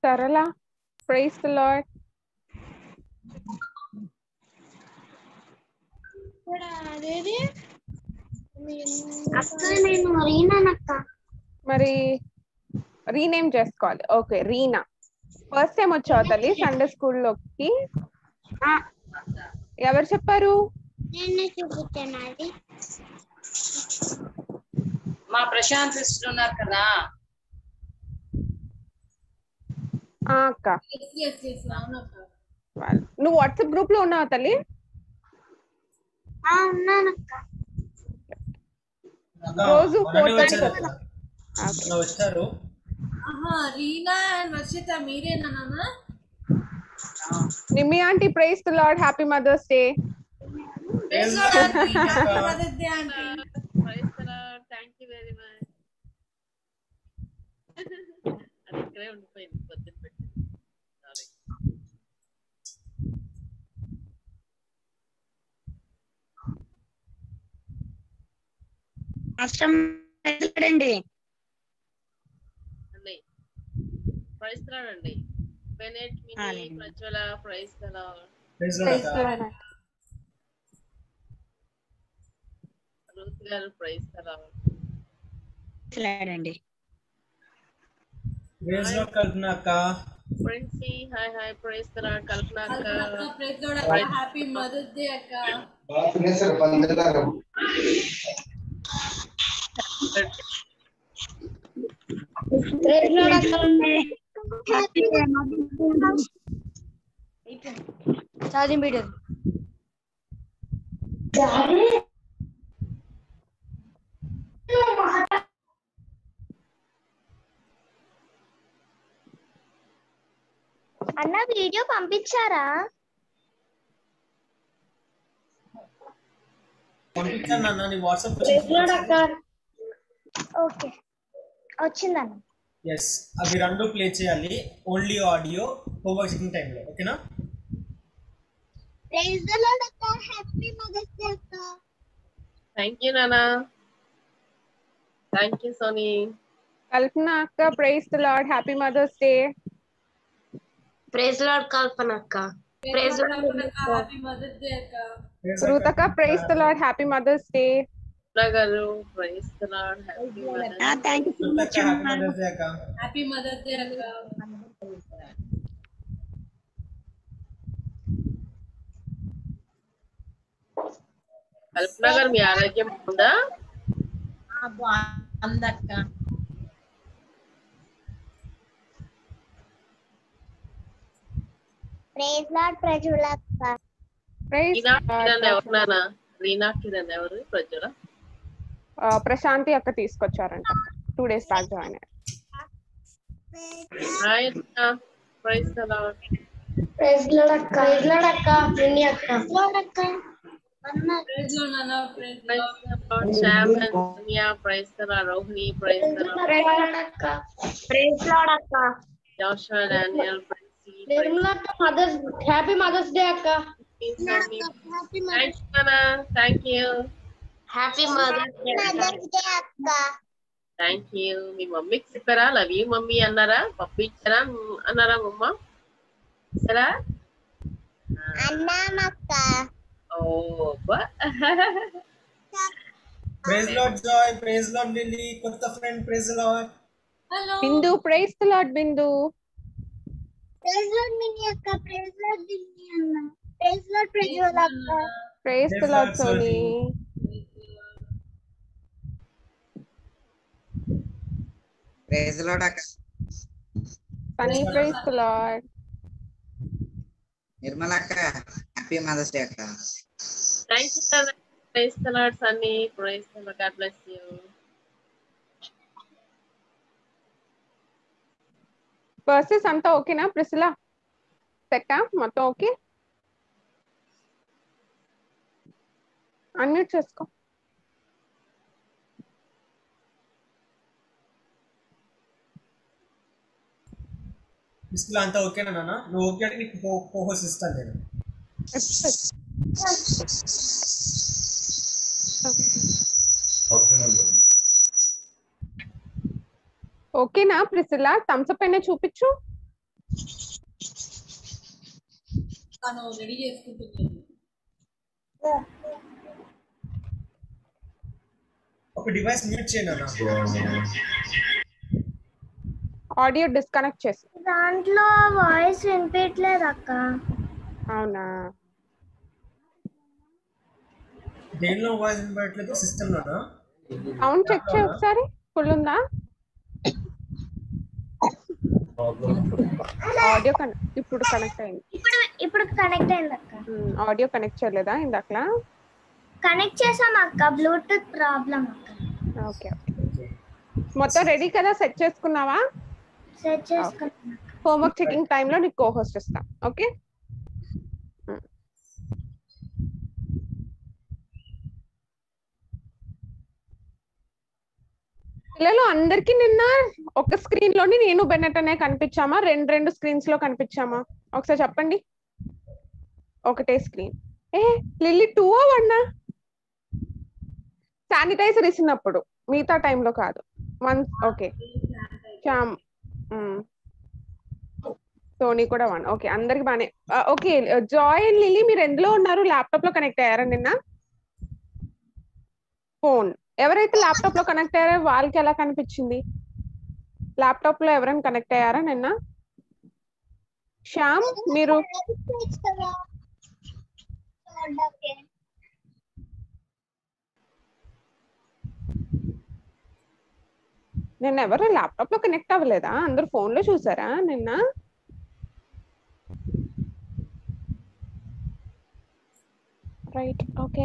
Sarala, praise the Lord. మరి rename చేసుకోవాలి. Okay, Reena. First time వచ్చావు తల్లి సండే స్కూల్లోకి? ఎవరు చెప్పారు? మా ప్రశాంత్ సిస్టర్ ఉన్నారు కదా. అక్క, నువ్వు వాట్సాప్ గ్రూప్ లో ఉన్నావా తల్లి? రోజు 4:30 వచ్చారు. రీనా అండ్ వర్షిత మీరేనా నాన్న? Nimmi aunty, praise the Lord, happy mother's day. Praise the Lord aunty, happy mother's day aunty. Praise the Lord, thank you very much. అది ఇక్కడే ఉండిపోయింది పొద్దున పెట్టి. సారీ. అండి ప్రైజ్ ది లార్డ్ అండి. Bennett, Mini, Prajwala, praise the Lord. Ruth గారు, ప్రైజ్ ది లార్డ్ అండి. Praise Lord Kalpana అక్క. Princy, hi hi, praise the Lord Kalpana అక్క. ప్రైజ్ లార్డ్ అక్క, హ్యాపీ మదర్స్ డే అక్క. ప్రైజ్ లార్డ్ అక్క. ఛార్జింగ్ పెట్టారు. అన్న వీడియో పంపించారా? పంపించాను నాన్న, నీ వాట్సాప్. ఓకే, వచ్చిందన్న. yes, అవి రెండు ప్లే చేయాలి. ఓన్లీ ఆడియో హోంవర్క్ చేసిన టైంలో, ఓకేనా? ప్రైజ్ ది లార్డ్ అక్క, హ్యాపీ మదర్స్ డే అక్క. థాంక్యూ నానా, థాంక్యూ సోనీ. కల్పన అక్క, praise the Lord, happy mother's day. Praise Lord Kalpana అక్క. ప్రైజ్ లార్డ్ అక్క, హ్యాపీ మదర్స్ డే అక్క. రూత్ అక్క, praise the Lord, happy mother's day. గారు, praise the Lord, happy mother's day. Thank you so much. Happy mother's day అక్క. Happy mother's day అక్క. కల్పన గారు, మీ ఆరోగ్యం ఉందా? అందక్క ప్రైజ్ లార్డ్ ప్రజల అక్క. ప్రైజ్ రీనా కిరణ్ ఎవరు నానా? రీనా కిరణ్ ఎవరు? ప్రజ్వల, ప్రశాంతి అక్క తీసుకొచ్చారంట, 2 days బ్యాక్ జాయిన్ అయ్యారు. Hi Reena, praise the Lord. Praise Lord అక్క. ప్రైజ్ లార్డ్ అక్క. విని అక్క. లార్డ్ అక్క. ప్రైజ్ లార్డ్ నాన్న. Praise Lord Shyam and Sonia, praise the Lord. Rohini, praise the Lord. Praise Lord అక్క. ప్రైజ్ లార్డ్ అక్క. జోషువా, డానియల్, ప్రిన్సీ, నిర్మలా అక్క, మదర్స్ హ్యాపీ మదర్స్ డే అక్క. థాంక్యూ నానా, థాంక్యూ. హ్యాపీ మదర్స్ డే అక్క. థాంక్యూ. మీ మమ్మీకి చెప్పారా లవ్ యూ మమ్మీ అన్నారా? పప్పు ఇచ్చారా అన్నారా మమ్మ? సరా అన్నామక్క. ఓ praise Lord Joy, praise Lord Lily, కొత్త friend, praise Lord. Hello Bindu, praise the Lord Bindu. Praise Lord Mini అక్క. ప్రైజ్ లార్డ్ మిని అన్న. ప్రైజ్ లార్డ్ ప్రజల అక్క. Praise the Lord Soni. Praise Lord అక్క. Sunny, praise the Lord. Nirmala అక్క, హ్యాపీ మదర్స్ డే అక్క. Thank you నానా, praise the Lord Sunny, praise the Lord. God bless you. Verses అంతా ఓకేనా ప్రిసిలా? సెట్టా మొత్తం ఓకే? అన్మ్యూట్ చేసుకో. డిస్ప్లే అంతా ఓకేనా నాన్న? నువ్వు ఓకే అంటే నీకు కోహోస్ ఇస్తాను నేను. ఓకేనా ప్రిసిలా? థమ్స్ అప్ అయినా చూపించు. తను రెడీ చేసుకుంటుంది. ఒక డివైస్ మ్యూట్ చేయండి అన్న. ఆడియో డిస్కనెక్ట్ చేసి. దాంట్లో వాయిస్ వినిపించలేదు అక్క. అవునా? దేనిలో వాయిస్ వినపడట్లేదు? సిస్టమ్ లోనా? సౌండ్ చెక్ చేయి ఒకసారి. ఫుల్ ఉందా? ఆడియో ఇప్పుడు కనెక్ట్ అయింది. ఇప్పుడు కనెక్ట్ అయింది అక్క. ఆడియో కనెక్ట్ చేయలేదా ఇందాకలా? కనెక్ట్ చేసాం అక్క, బ్లూటూత్ ప్రాబ్లం అక్క. Okay okay. మొత్తం రెడీ కదా? సెట్ చేసుకున్నావా? సెట్ చేసుకున్నాం. హోంవర్క్ చెకింగ్ టైంలో నీకు కో హోస్ట్ ఇస్తాం. ఓకే. పిల్లలు అందరికి నిన్న ఒక స్క్రీన్ లోని నేను బెన్నెట్ అనే కనిపించామా? రెండు స్క్రీన్స్ లో కనిపించామా? ఒకసారి చెప్పండి. ఒకటే స్క్రీన్. లిల్లీ 2 1 శానిటైజర్ ఇచ్చినప్పుడు, మిగతా టైంలో కాదు. 1. ఓకే. శ్యామ్, సోనీ కూడా 1. ఓకే, అందరికి బానే. ఓకే, జాయ్ అండ్ లిల్లీ మీరు ఎందులో ఉన్నారు? ల్యాప్టాప్ లో కనెక్ట్ అయ్యారా నిన్న? ఫోన్. ఎవరైతే ల్యాప్టాప్ లో కనెక్ట్ అయ్యారో వాళ్ళకి ఎలా కనిపించింది? ల్యాప్టాప్ లో ఎవరైనా కనెక్ట్ అయ్యారా నిన్న? శ్యామ్ మీరు నిన్న ఎవరు ల్యాప్టాప్ లో కనెక్ట్ అవ్వలేదా? అందరు ఫోన్ లో చూసారా నిన్న? రైట్. ఓకే.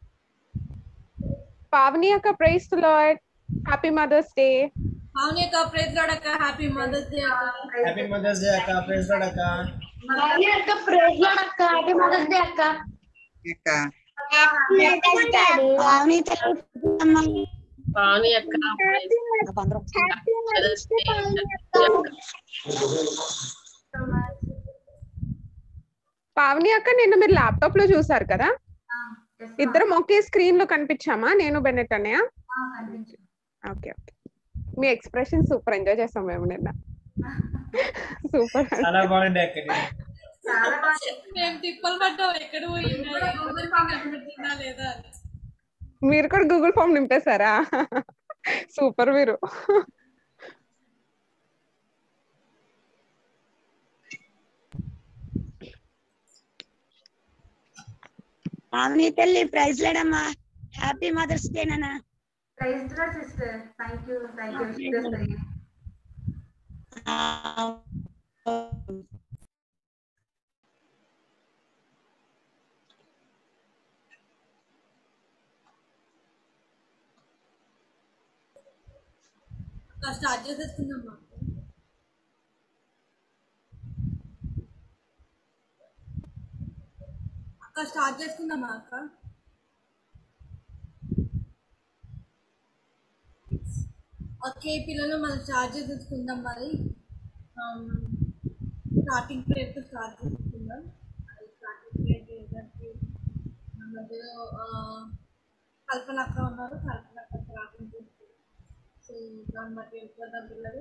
పావని అక్క, praise the Lord. Happy mother's day. Pavani అక్క, ప్రైజ్ లార్డ్ అక్క. హ్యాపీ మదర్స్ డే అక్క. హ్యాపీ మదర్స్ డే అక్క. ప్రైజ్ లార్డ్ అక్క. పావని అక్క, ప్రైజ్ లార్డ్ అక్క. హ్యాపీ మదర్స్ డే అక్క. అక్క పావని పావని అక్క, పావని అక్క, నిన్న మీరు ల్యాప్టాప్ లో చూసారు కదా? ఇద్దరం ఒకే స్క్రీన్ లో కనిపించామా? నేను బెన్నెట్ అన్నయ్య. Okay okay. మీ ఎక్స్ప్రెషన్ సూపర్ ఎంజాయ్ చేస్తాం మేము నిన్న. సూపర్. చాలా బాగుండే అక్క. మేము తిప్పలు పడ్డాం, ఎక్కడ పోయిందా లేదా. మీరు కూడా గూగుల్ ఫామ్ నింపేశారా? సూపర్ మీరు. పావని తల్లి, ప్రైజ్ లేడమ్మా. హ్యాపీ మదర్స్ డే నాన్న. Praise Lord sister. Thank you sister. Start చేసేసుకుందామా? అక్క స్టార్ట్ చేసుకుందామా అక్క? ఓకే పిల్లలు, మనం స్టార్ట్ చేసేసుకుందాం. మరి స్టార్టింగ్ ప్రేయర్తో స్టార్ట్ చేసుకుందాం. స్టార్టింగ్ ప్రేయర్ ఏంటంటే మన మధ్యలో కల్పన అక్క ఉన్నారు. కల్పన అక్క ప్రార్థన చేస్తారు. సో దాన్ని బట్టి వెళ్ళిపోతాం పిల్లలు.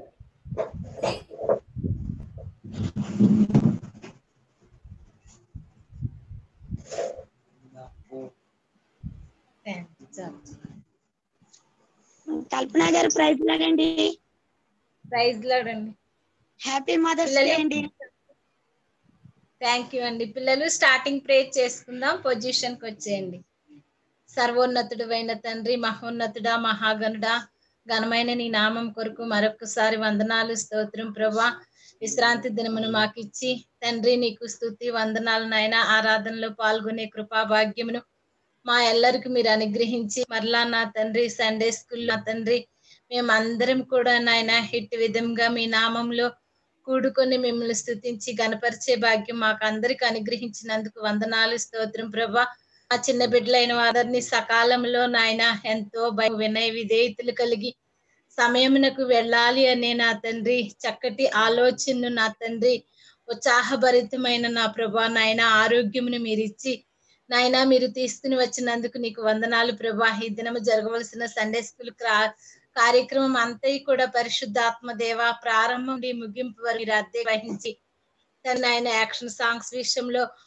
కల్పన గారు, ప్రైజ్ లాడండి. ప్రైజ్ లార్డ్ అండి. హ్యాపీ మదర్స్ డే అండి. థ్యాంక్ యూ అండి. పిల్లలు స్టార్టింగ్ ప్రేయర్ చేసుకుందాం. పొజిషన్కి వచ్చేయండి. సర్వోన్నతుడు అయిన తండ్రి, మహోన్నతుడా, మహాగణుడా, ఘనమైన నీ నామం కొరకు మరొకసారి వందనాలు, స్తోత్రం ప్రభా. విశ్రాంతి దినమును మాకు ఇచ్చి తండ్రి నీకు స్తుతి వందనాలు నాయన. ఆరాధనలో పాల్గొనే కృపా భాగ్యమును మా ఎల్లరికి మీరు అనుగ్రహించి మరలా నా తండ్రి సండే స్కూల్ నా తండ్రి మేమందరం కూడా నాయన హిట్ విధంగా మీ నామంలో కూడుకొని మిమ్మల్ని స్తుతించి గణపరిచే భాగ్యం మాకు అందరికి అనుగ్రహించినందుకు వందనాలు, స్తోత్రం ప్రభా. ఆ చిన్న బిడ్డలైన వారిని సకాలంలో నాయన ఎంతో వినయ విధేయతలు కలిగి సమయమునకు వెళ్ళాలి అనే నా తండ్రి చక్కటి ఆలోచనను నా తండ్రి ఉత్సాహభరితమైన నా ప్రభా నాయన ఆరోగ్యమును మీరు ఇచ్చి నాయన మీరు తీసుకుని వచ్చినందుకు నీకు వందనాలు ప్రభా. ఈ దినము జరగవలసిన సండే స్కూల్ కార్యక్రమం అంతయి కూడా పరిశుద్ధాత్మ దేవ ప్రారంభం నుండి ముగింపు వరకు మీరు అద్దె వహించి నాయన యాక్షన్ సాంగ్స్ విషయంలో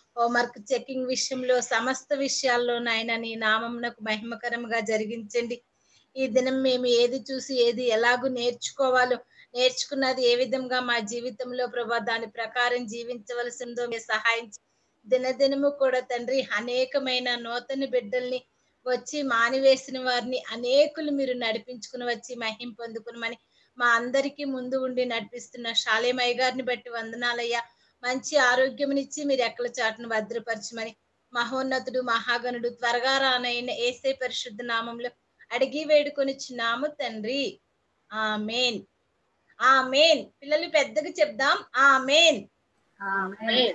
హోంవర్క్ చెకింగ్ విషయంలో సమస్త విషయాల్లో నాయన నీ నామమునకు మహిమకరంగా జరిగించండి. ఈ దినం మేము ఏది చూసి ఏది ఎలాగూ నేర్చుకోవాలో, నేర్చుకున్నది ఏ విధంగా మా జీవితంలో ప్రభా దాని ప్రకారం జీవించవలసిందో మీరు సహాయం దినదినము కూడా తండ్రి అనేకమైన నూతన బిడ్డల్ని వచ్చి మానివేసిన వారిని అనేకులు మీరు నడిపించుకుని వచ్చి మహిం పొందుకునమని మా అందరికీ ముందు ఉండి నడిపిస్తున్న శాలేమయ్య గారిని బట్టి వందనాలయ్యా. మంచి ఆరోగ్యమునిచ్చి మీరు ఎక్కల చాటును భద్రపరచమని మహోన్నతుడు మహాగణుడు త్వరగా రానైన యేసే పరిశుద్ధ నామంలో అడిగి వేడుకొనిచున్నాము తండ్రి. ఆమేన్. ఆమేన్. పిల్లలు పెద్దగా చెప్దాం. Amen. Amen.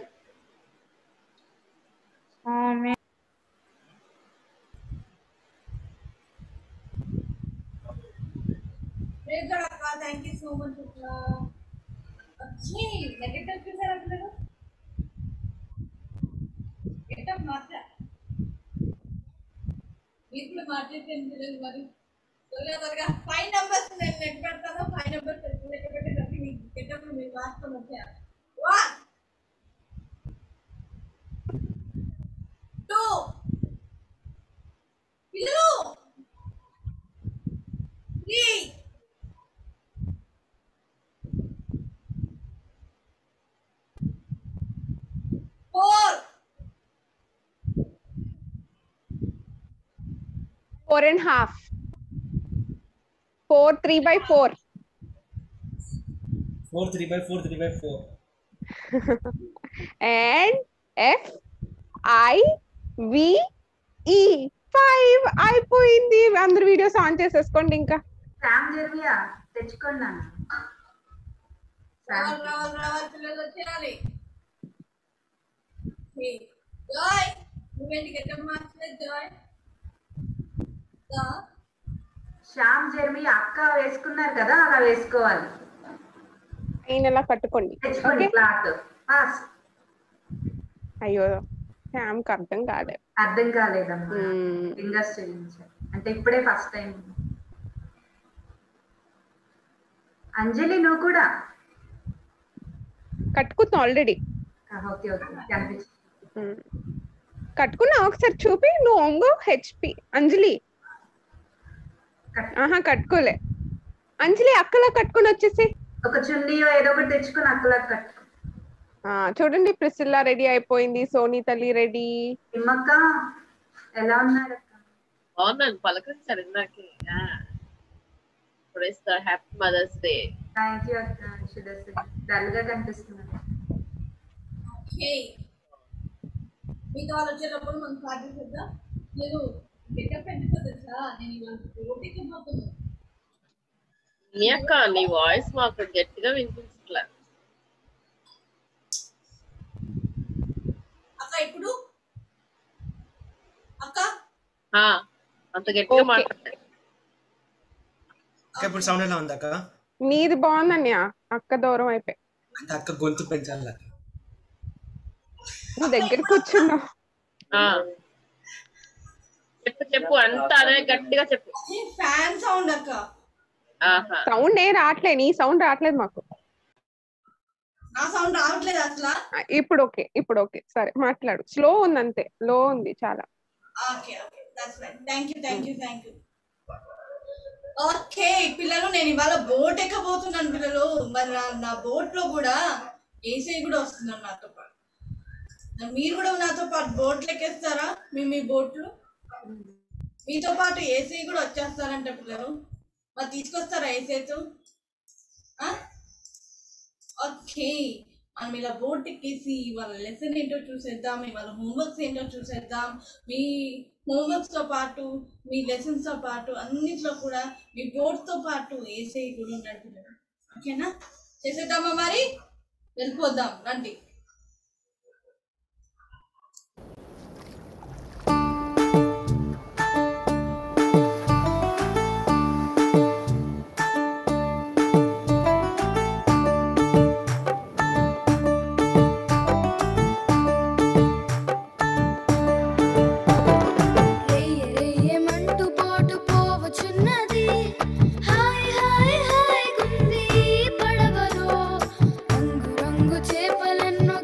Praise God akka. Thank you so much akka. अच्छी नेगेटिव के साथ अपने को गेटअप मारता వీటిలో మాట్లాడితే మరి త్వరగా 5 నంబర్స్ నేను నెట్ పెడతాను. 5 నంబర్స్ లెక్క పెట్టి మీకు గెటప్ మీరు రాసుకొని వచ్చారు. 1 2 పిల్లలు 3 4 4.5 4 3/4 4 3/4 3/4 and FIVE 5 అయిపోయింది. అందరు వీడియోస్ ఆన్ చేసేసుకోండి. ఇంకా శామ్ జెర్మియా తెచ్చుకున్నాను. రావాలి పిల్లలు వచ్చేయాలి. జాయ్ నువ్వేంటి గెటప్ మార్చలేదు జాయ్? శ్యామ్ జెర్మియా అక్క వేసుకున్నారు కదా, అలా వేసుకోవాలి. ఇలా కట్టుకోండి. తెచ్చుకోండి క్లాత్ ఫాస్ట్. అయ్యో శ్యామ్కి అర్థం కాలేదు. అర్థం కాలేదమ్మా. ఫింగర్స్ చేయించారు అంటే ఇప్పుడే ఫస్ట్ టైం. అంజలి నువ్వు కూడా కట్టుకున్నా ఆల్రెడీ. ఓకే ఓకే కనిపించు. కట్టుకున్నా ఒకసారి చూపి. నువ్వు ఒంగో హెచ్పి అంజలి. ఆహా కట్టుకోలే అంజలి. అక్కలా కట్టుకుని వచ్చేసి ఒక చున్నీ ఏదో ఒకటి తెచ్చుకుని అక్కలా కట్టుకో. చూడండి ప్రిసిల్లా రెడీ అయిపోయింది. సోనీ తల్లి రెడీ. నిమ్మక్క ఎలా ఉన్నారు? బాగున్నాను. పలకరించారు ఇందాకే. Happy mother's day. Thank you అక్క. డల్ గా కనిపిస్తున్నారు. మీకు వాళ్ళు వచ్చేటప్పుడు మనం ప్రాక్టీస్ చేద్దాం. నేను గెటప్ ఎందుకు తెలుసా? నేను ఇవాళ పోటీకి పోతున్నాను. నీ అక్క నీ వాయిస్ మాకు గట్టిగా వినిపించట్లే అక్క. ఇప్పుడు అక్క అంత గట్టిగా మాట్లాడలే. ఇప్పుడు సౌండ్ ఎలా ఉంది అక్క? నీది బాగుందని అక్క దూరం అయిపోయి. అంటే అక్క గొంతు పెంచాలి. నువ్వు దగ్గర కూర్చున్నావు. చెప్పు చెప్పు అంత అదే గట్టిగా చెప్పు. ఫ్యాన్ సౌండ్ అక్క. సౌండ్ ఏ రావట్లే. నీ సౌండ్ రావట్లేదు మాకు. నా సౌండ్ రావట్లేదు అసలు. ఇప్పుడు ఓకే. ఇప్పుడు ఓకే. సరే మాట్లాడు. స్లో ఉంది అంతే. లో ఉంది చాలా. Okay okay that's right. Thank you. Okay పిల్లలు నేను ఇవాళ బోట్ ఎక్కబోతున్నాను పిల్లలు. మరి నా బోట్ లో కూడా ఏసీ కూడా వస్తున్నాను నాతో పాటు. మీరు కూడా నాతో పాటు బోట్లు ఎక్కేస్తారా? మీ బోట్లు మీతో పాటు ఏసీ కూడా వచ్చేస్తారంట పిల్లలు. మరి తీసుకొస్తారా ఏసీతో? ఓకే మనం ఇలా బోట్ ఎక్కేసి వాళ్ళ లెసన్ ఏంటో చూసేద్దాం. వాళ్ళ హోంవర్క్స్ ఏంటో చూసేద్దాం. మీ హోంవర్క్స్ తో పాటు మీ లెసన్స్ తో పాటు అన్నిట్లో కూడా మీ బోర్డ్ తో పాటు ఏసీ కూడా నడుపుతారు. ఓకేనా? చేసేద్దామా? మరి వెళ్ళిపోద్దాం రండి. చేపలెన్నో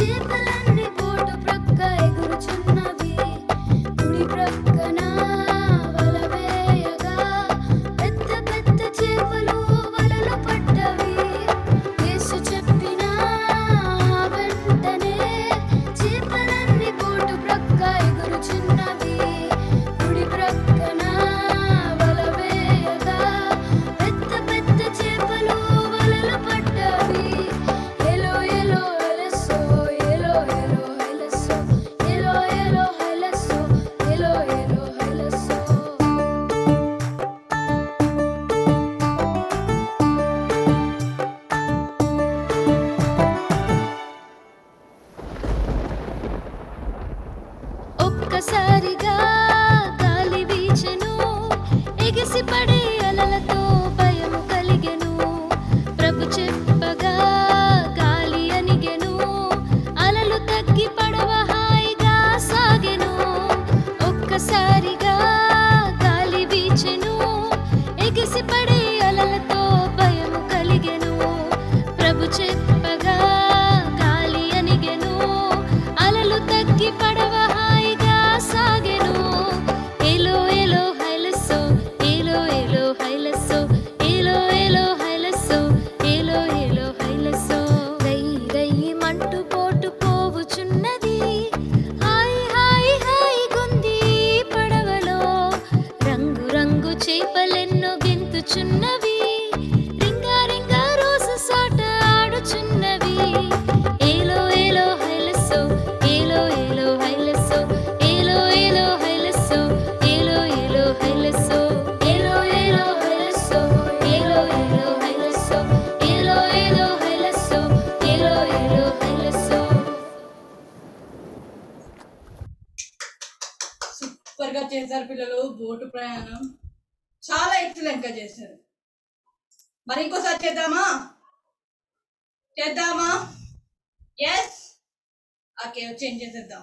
చేపలన్నీ పోటు ప్రక్క ఎగురుచున్నవి కుడి ప్రక్కన వల వేయగా పెద్ద పెద్ద చేపలు వలలో పడ్డవి యేసు చెప్పిన వెంటనే చేపలన్నీ పోటు ప్రక్క ఎగురుచున్నవి కుడి ప్రక్కన వల వేయగా పెద్ద పెద్ద చేపలు వలలో పడ్డవి ఎలో ఎలో ఎలసో ఎలో ఎలో ఎలసో ఎలో ఎలో ఎలసో ఎలో ఎలో ఎలసో ఒక్కసారిగా గాలి వీచెను ఎగిసి పడే అలలతో భయము కలిగెను ప్రభు చెప్పగా గాలి అణిగెను అలలు తగ్గి పడవ హాయిగా సాగెను ఒక్కసారిగా గాలి వీచెను ఎగిసి పడే అలలతో భయము కలిగెను ప్రభు చెప్పగా గాలి అణిగెను అలలు తగ్గి పడవ హాయిగా సాగెను ఎలో ఎలో హైలసో ఎలో ఎలో హైలసో ఎలో ఎలో హైలసో ఎలో ఎలో హైలసో రయ్యి రయ్యి మంటు పోటు పోవుచున్నది హాయ్ హాయ్ హాయ్ గుంది పడవలో రంగు రంగు చేపలెన్నో గెంతుచున్నవి రింగా రింగా రోజు సాట ఆడుచున్నవి ఏలో ఏలో హైలసో ఏలో ఏలో హైలసో ఏలో ఏలో హైలసో ఏలో ఏలో హైలసో ఏలో ఏలో హైలసో ఏలో ఏలో హైలసో ఏలో ఏలో హైలసో ఏలో ఏలో హైలసో సూపర్ గా చేశారు పిల్లలు బోటు ప్రయాణం చాలా ఎక్సలెంట్ గా చేశారు మరి ఇంకోసారి చేద్దామా ఎస్ ఓకే చేంజ్ చేసేద్దాం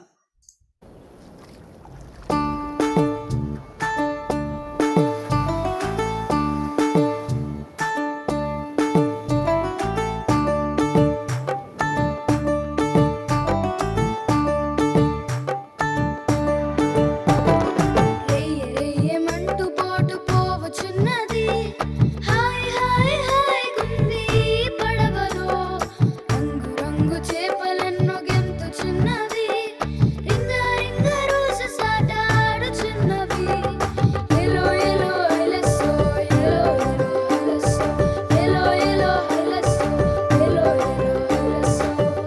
రెయ్య రెయ్యమంటూ పోటు పోవుచున్నది హాయ్ హాయ్ హాయ్ గుంది పడవలో రంగు రంగు చేపలెన్నో గెంతుచున్నవి రింగా రింగా రోజు సాట ఆడుచున్నవి ఎలో ఎలో ఎలసో ఎలో ఎలో ఎలసో ఎలో ఎలో ఎలసో ఎలో ఎలో ఎలసో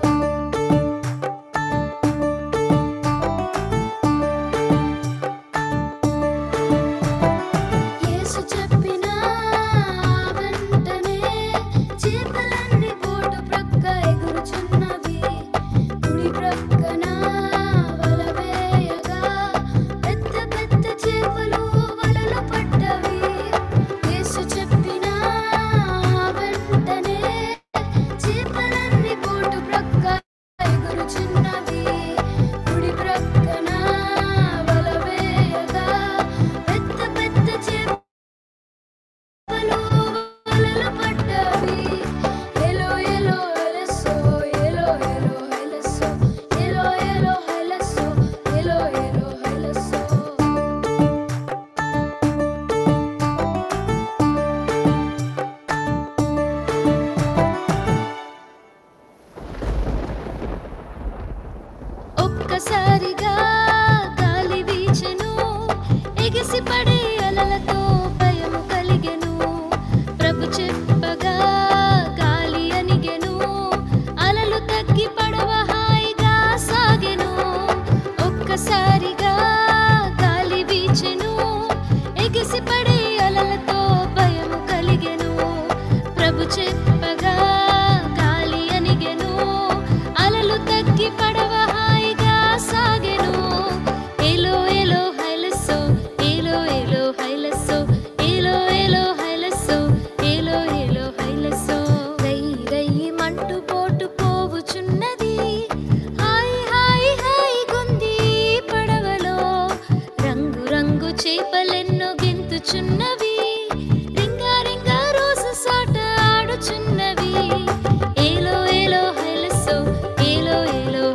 యేసు చెప్పిన వెంటనే చేపలన్నీ పోటు ప్రక్క ఎగురుచున్నవి కుడి ప్రక్కన వల వేయగా పెద్ద పెద్ద చేపలు వలలో పడ్డవి యేసు చెప్పిన వెంటనే చేపలన్నీ పోటు ప్రక్క ఎగురుచున్నవి కుడి ప్రక్కన వల వేయగా పెద్ద పెద్ద చేపలు వలలో పడ్డవి ఎలో ఎలో ఎలసో ఎలో ఎలో ఎలసో ఎలో ఎలో ఎలసో ఎలో ఎలో ఎలసో ఒక్కసారిగా గాలి వీచెను ఎగిసి పడే అలలతో భయము కలిగెను ప్రభు చెప్పగా గాలి అణిగెను అలలు తగ్గి పడవ హాయిగా సాగెను ఒక్కసారిగా గాలి వీచెను ఎగిసి పడే అలలతో భయము కలిగెను ప్రభు చెప్పగా గాలి అణిగెను అలలు తగ్గి పడవ హాయిగా సాగెను ఎలో ఎలో హైలసో ఎలో ఎలో హైలసో ఎలో ఎలో హైలసో ఎలో ఎలో హైలసో రయ్యి రయ్యి మంటు పోటు పోవుచున్నది హాయ్ హాయ్ హాయ్ గుంది పడవలో రంగు రంగు చేపలెన్నో గెంతుచున్నవి రింగా రింగా రోజు సాట ఆడుచున్నవి ఏలో ఏలో హైలసో ఏలో ఏలో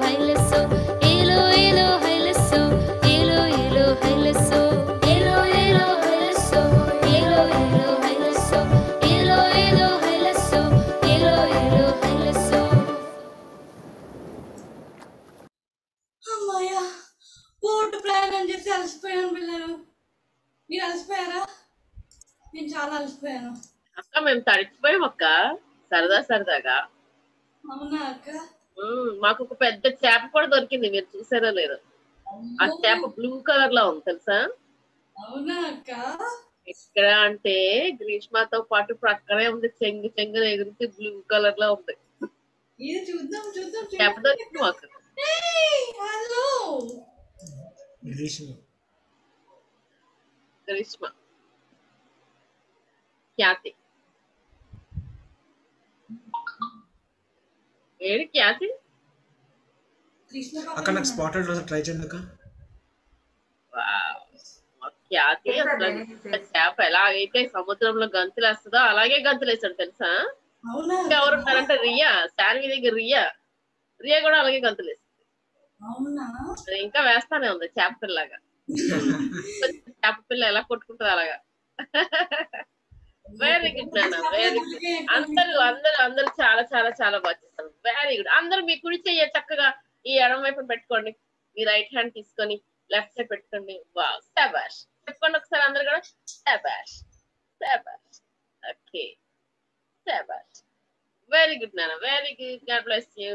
చేసి అలసిపోయాను పిల్లలు. మీరు అలసిపోయారా? నేను చాలా అలసిపోయాను. అక్క మేము తడిచిపోయాం అక్క, సరదాగా. అవునా అక్క? మాకు ఒక పెద్ద చేప కూడా దొరికింది, మీరు చూసారో లేదో. ఆ చేప బ్లూ కలర్ లో ఉంది తెలుసా? అవునా అక్క? ఎక్కడ అంటే గ్రీష్మతో పాటు ప్రక్కనే ఉంది, చెంగున ఎగురుతూ బ్లూ కలర్ లో ఉంది. చూద్దాం చేప దొరికింది మాకు. హలో గ్రీష్మ ఖ్యాతి ఏది ఖ్యాతి అక్క నాకు స్పాటెడ్ రోజు ట్రై చేయండి అక్క. ఖ్యాతి అసలు చేప ఎలా అయితే సముద్రంలో గంతులు వేస్తుందో అలాగే గంతులు వేస్తాడు తెలుసా? ఎవరున్నారంటే రియా, శాన్వి దగ్గర రియా కూడా అలాగే గంతులు వేస్తుంది. ఇంకా వేస్తానే ఉంది చేప పిల్లగా. చేప పిల్ల ఎలా కొట్టుకుంటుంది అలాగా. వెరీ గుడ్ నాన్న, వెరీ గుడ్. అందరూ చాలా చాలా చాలా బాగా చేస్తారు. Very good. అందరూ మీ కుడి చెయ్యి చక్కగా ఈ ఎడమ వైపు పెట్టుకోండి, మీ రైట్ హ్యాండ్ తీసుకొని లెఫ్ట్ సైడ్ పెట్టుకోండి. వావ్, శభాష్. చెప్పండి ఒకసారి అందరు కూడా, శభాష్ శభాష్. ఓకే, శభాష్. వెరీ గుడ్ నాన్న, very good. God bless you.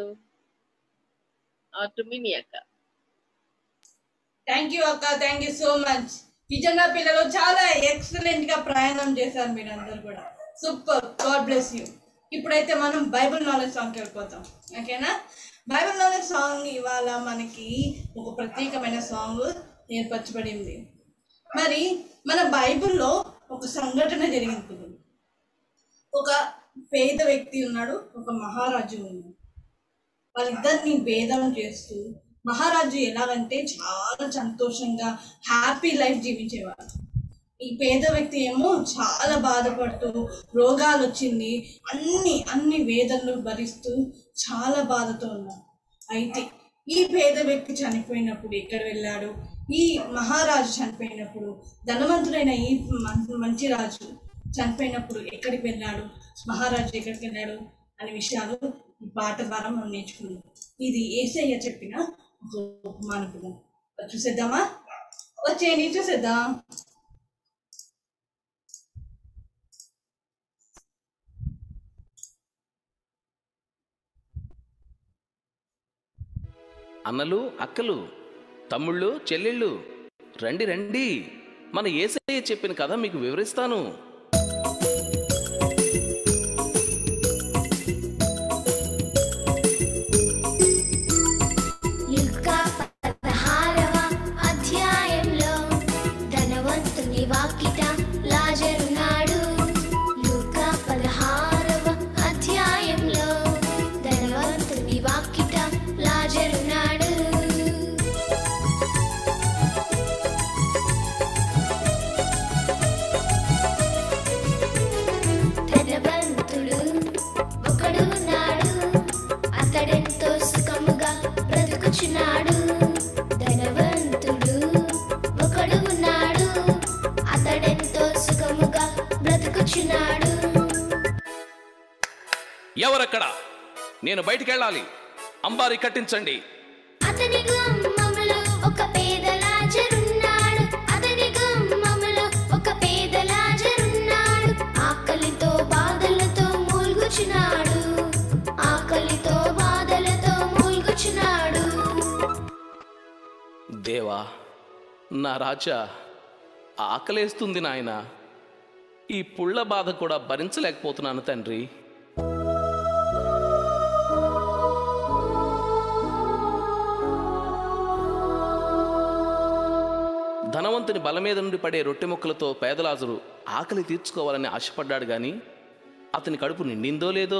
టు మినీ అక్క. థ్యాంక్ యూ అక్క, థ్యాంక్ యూ సో మచ్. నిజంగా పిల్లలు చాలా ఎక్సలెంట్ గా ప్రయాణం చేశారు మీరందరూ కూడా. Super, God bless you. ఇప్పుడైతే మనం బైబిల్ నాలెడ్జ్ సాంగ్కి వెళ్ళిపోతాం. ఓకేనా? బైబిల్ నాలెడ్జ్ సాంగ్ ఇవాళ మనకి ఒక ప్రత్యేకమైన సాంగ్ ఏర్పరచబడింది. మరి మన బైబిల్లో ఒక సంఘటన జరిగింది. ఒక పేద వ్యక్తి ఉన్నాడు, ఒక మహారాజు ఉన్నాడు. వాళ్ళిద్దరిని భేదం చేస్తూ మహారాజు ఎలాగంటే చాలా సంతోషంగా హ్యాపీ లైఫ్ జీవించేవాడు. ఈ పేద వ్యక్తి ఏమో చాలా బాధపడుతూ, రోగాలు వచ్చింది, అన్ని వేదనలు భరిస్తూ చాలా బాధతో ఉన్నాడు. అయితే ఈ పేద వ్యక్తి చనిపోయినప్పుడు ఎక్కడ వెళ్ళాడు, ఈ మహారాజు చనిపోయినప్పుడు, ధనవంతుడైన ఈ మంచి రాజు చనిపోయినప్పుడు ఎక్కడికి వెళ్ళాడు, మహారాజు ఎక్కడికి వెళ్ళాడు అనే విషయాలు ఈ పాట ద్వారా మనం నేర్చుకున్నాం. ఇది యేసయ్య చెప్పిన ఒక ఉపమానము. చూసేద్దామా? వచ్చేయండి, చూసేద్దాం. అన్నలు, అక్కలు, తమ్ముళ్ళు, చెల్లెళ్ళు, రండి రండి, మన యేసయ్య చెప్పిన కథ మీకు వివరిస్తాను. ఎవరక్కడ? నేను బయటికి వెళ్ళాలి. అంబారి కట్టించండి. అతని గుమ్మములో ఒక పేద లాజరున్నాడు. అతని గుమ్మములో ఒక పేద లాజరున్నాడు. ఆకలితో బాధలతో మూల్గుచున్నాడు. ఆకలితో బాధలతో మూల్గుచున్నాడు. దేవా, నా రాజా, ఆకలేస్తుంది నాయనా. ఈ పుళ్ళ బాధ కూడా భరించలేకపోతున్నాను తండ్రి. ధనవంతుని బల మీద నుండి పడే రొట్టె ముక్కలతో పేదలాజరు ఆకలి తీర్చుకోవాలని ఆశపడ్డాడు గాని అతని కడుపు నిండిందో లేదో.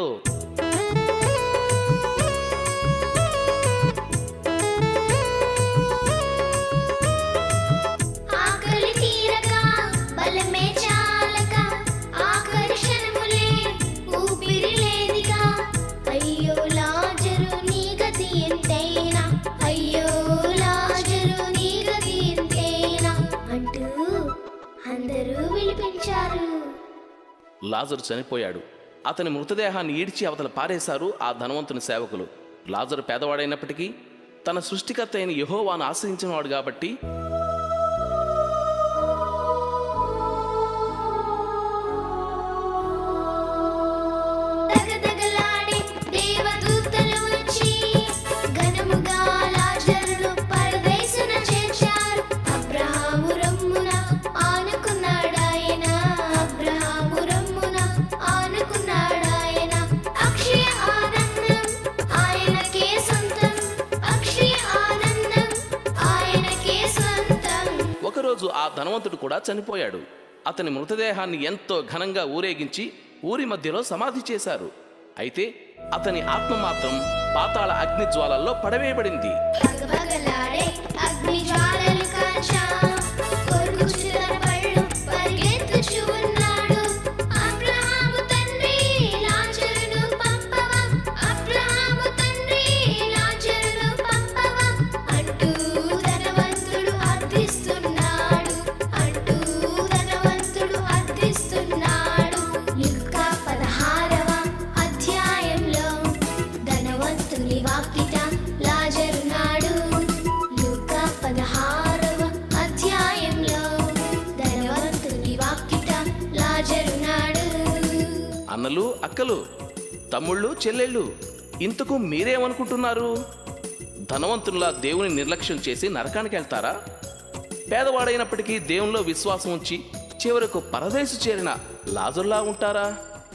ఆకలి తీరక బలమే చాలక ఆకర్షణములే ఊపిరి లేదిగా. అయ్యో లాజరు నీ గతి ఎంతైనా, అయ్యో లాజరు నీ గతి ఎంతైనా అంటూ అందరూ విలిపించారు. లాజరు చనిపోయాడు. అతని మృతదేహాన్ని ఈడ్చి అవతల పారేశారు ఆ ధనవంతుని సేవకులు. లాజరు పేదవాడైనప్పటికీ తన సృష్టికర్త అయిన యెహోవాను ఆశ్రయించినవాడు కాబట్టి రోజు ఆ ధనవంతుడు కూడా చనిపోయాడు. అతని మృతదేహాన్ని ఎంతో ఘనంగా ఊరేగించి ఊరి మధ్యలో సమాధి చేశారు. అయితే అతని ఆత్మ మాత్రం పాతాళ అగ్ని జ్వాలల్లో పడవేయబడింది. పగపగలాడే అగ్ని జ్వాలలు కాల్చా, కొరుకుచున్న పళ్ళు పరిగెత్తుచు ఉన్నాడు. అబ్రహాము తండ్రి లాజరును పంపవా, అబ్రహాము తండ్రి లాజరును పంపవా అంటూ ధనవంతుడు అర్థిస్తున్నాడు, అంటూ ధనవంతుడు అర్థిస్తున్నాడు. లూకా 16వ అధ్యాయంలో ధనవంతుని వాకిట లాజరున్నాడు. లూకా 16వ అధ్యాయంలో ధనవంతుని వాకిట లాజరున్నాడు. అన్నలు, అక్కలు, తమ్ముళ్ళు, చెల్లెళ్ళు, ఇంతకు మీరేమనుకుంటున్నారు? ధనవంతుల్లా దేవుని నిర్లక్ష్యం చేసి నరకానికి వెళ్తారా? పేదవాడైనప్పటికీ దేవునిలో విశ్వాసం ఉంచి చివరకు పరదేశు చేరిన లాజరులా ఉంటారా?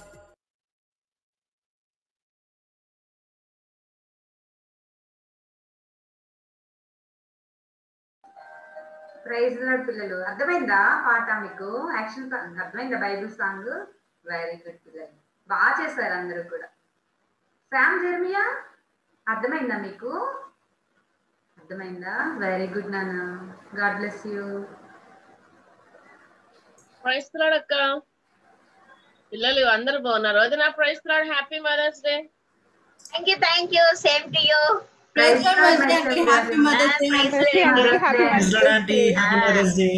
ప్రైజ్ లార్డ్ పిల్లలు, అర్థమైందా పాట మీకు? యాక్షన్ అర్థమైందా? బైబిల్ సాంగ్ వెరీ గుడ్ పిల్లలు, బాగా చేశారు అందరూ కూడా. శామ్ జెర్మియా అర్థమైందా మీకు? అర్థమైందా? వెరీ గుడ్ నాన్న, God bless you. Praise Lord అక్క. పిల్లలు అందరూ బాగున్నారు. వదినా praise Lord, happy mother's day. Thank you same to you. Praise Lord mother's day, happy mother's day. Praise Lord aunty, happy mother's day.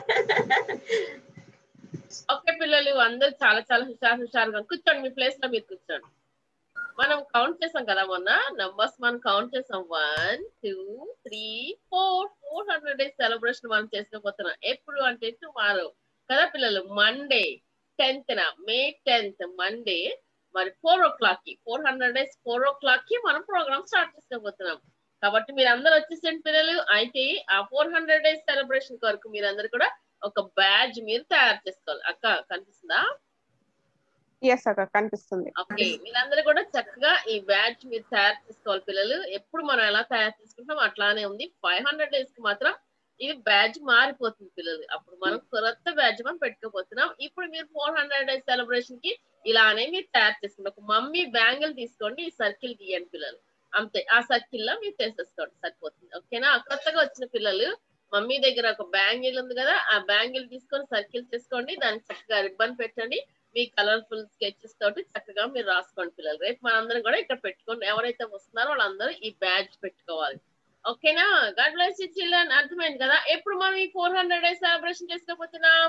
Okay పిల్లలు అందరూ చాలా చాలా హుషారుగా కూర్చోండి. మీ ప్లేస్ లో మీరు కూర్చోండి. మనం కౌంట్ చేసాం కదా మొన్న నంబర్స్, మనం కౌంట్ చేసాం 1 2 3 4 400 డేస్ సెలబ్రేషన్ మనం చేసుకోబోతున్నాం. ఎప్పుడు అంటే టుమారో కదా పిల్లలు, మండే 10th మే 10th మండే, మరి 4 o'clock కి 400 డేస్ 4 o'clock కి మనం ప్రోగ్రామ్ స్టార్ట్ చేసుకోబోతున్నాం. కాబట్టి మీరు అందరూ వచ్చేసండి పిల్లలు. అయితే ఆ 400 డేస్ సెలబ్రేషన్ కొరకు మీరందరూ కూడా ఒక బ్యాడ్జ్ మీరు తయారు చేసుకోవాలి. అక్క కనిపిస్తుందా? ఎస్ అక్క కనిపిస్తుంది. ఓకే, మీరందరూ కూడా చక్కగా ఈ బ్యాడ్జ్ మీరు తయారు చేసుకోవాలి పిల్లలు. ఎప్పుడు మనం ఎలా తయారు చేసుకుంటాం అట్లానే ఉంది. 500 డేస్ కి మాత్రం ఇది బ్యాడ్జ్ మారిపోతుంది పిల్లలు. అప్పుడు మనం కొత్త బ్యాడ్జ్ మనం పెట్టుకోబోతున్నాం. ఇప్పుడు మీరు 400 డేస్ సెలబ్రేషన్ కి ఇలానే మీరు తయారు చేసుకోండి. ఒక మమ్మీ బ్యాంగిల్ తీసుకోండి, ఈ సర్కిల్ గీయండి పిల్లలు. అంతే, ఆ సర్కిల్ లో మీరు చేసేసుకోండి, సరిపోతుంది. ఓకేనా? కొత్తగా వచ్చిన పిల్లలు మమ్మీ దగ్గర ఒక బ్యాంగిల్ ఉంది కదా, ఆ బ్యాంగిల్ తీసుకొని సర్కిల్ చేసుకోండి. దానికి చక్కగా రిబ్బన్ పెట్టండి. మీ కలర్ఫుల్ స్కెచెస్ తోటి చక్కగా మీరు రాసుకోండి పిల్లలు. రేపు మనందరం కూడా ఇక్కడ పెట్టుకోండి. ఎవరైతే వస్తున్నారో వాళ్ళందరూ ఈ బ్యాడ్జ్ పెట్టుకోవాలి. ఓకేనా? God bless you children. అర్థమైంది కదా? ఎప్పుడు మనం ఈ 400 డేస్ సెలబ్రేషన్ చేసుకోబోతున్నాం?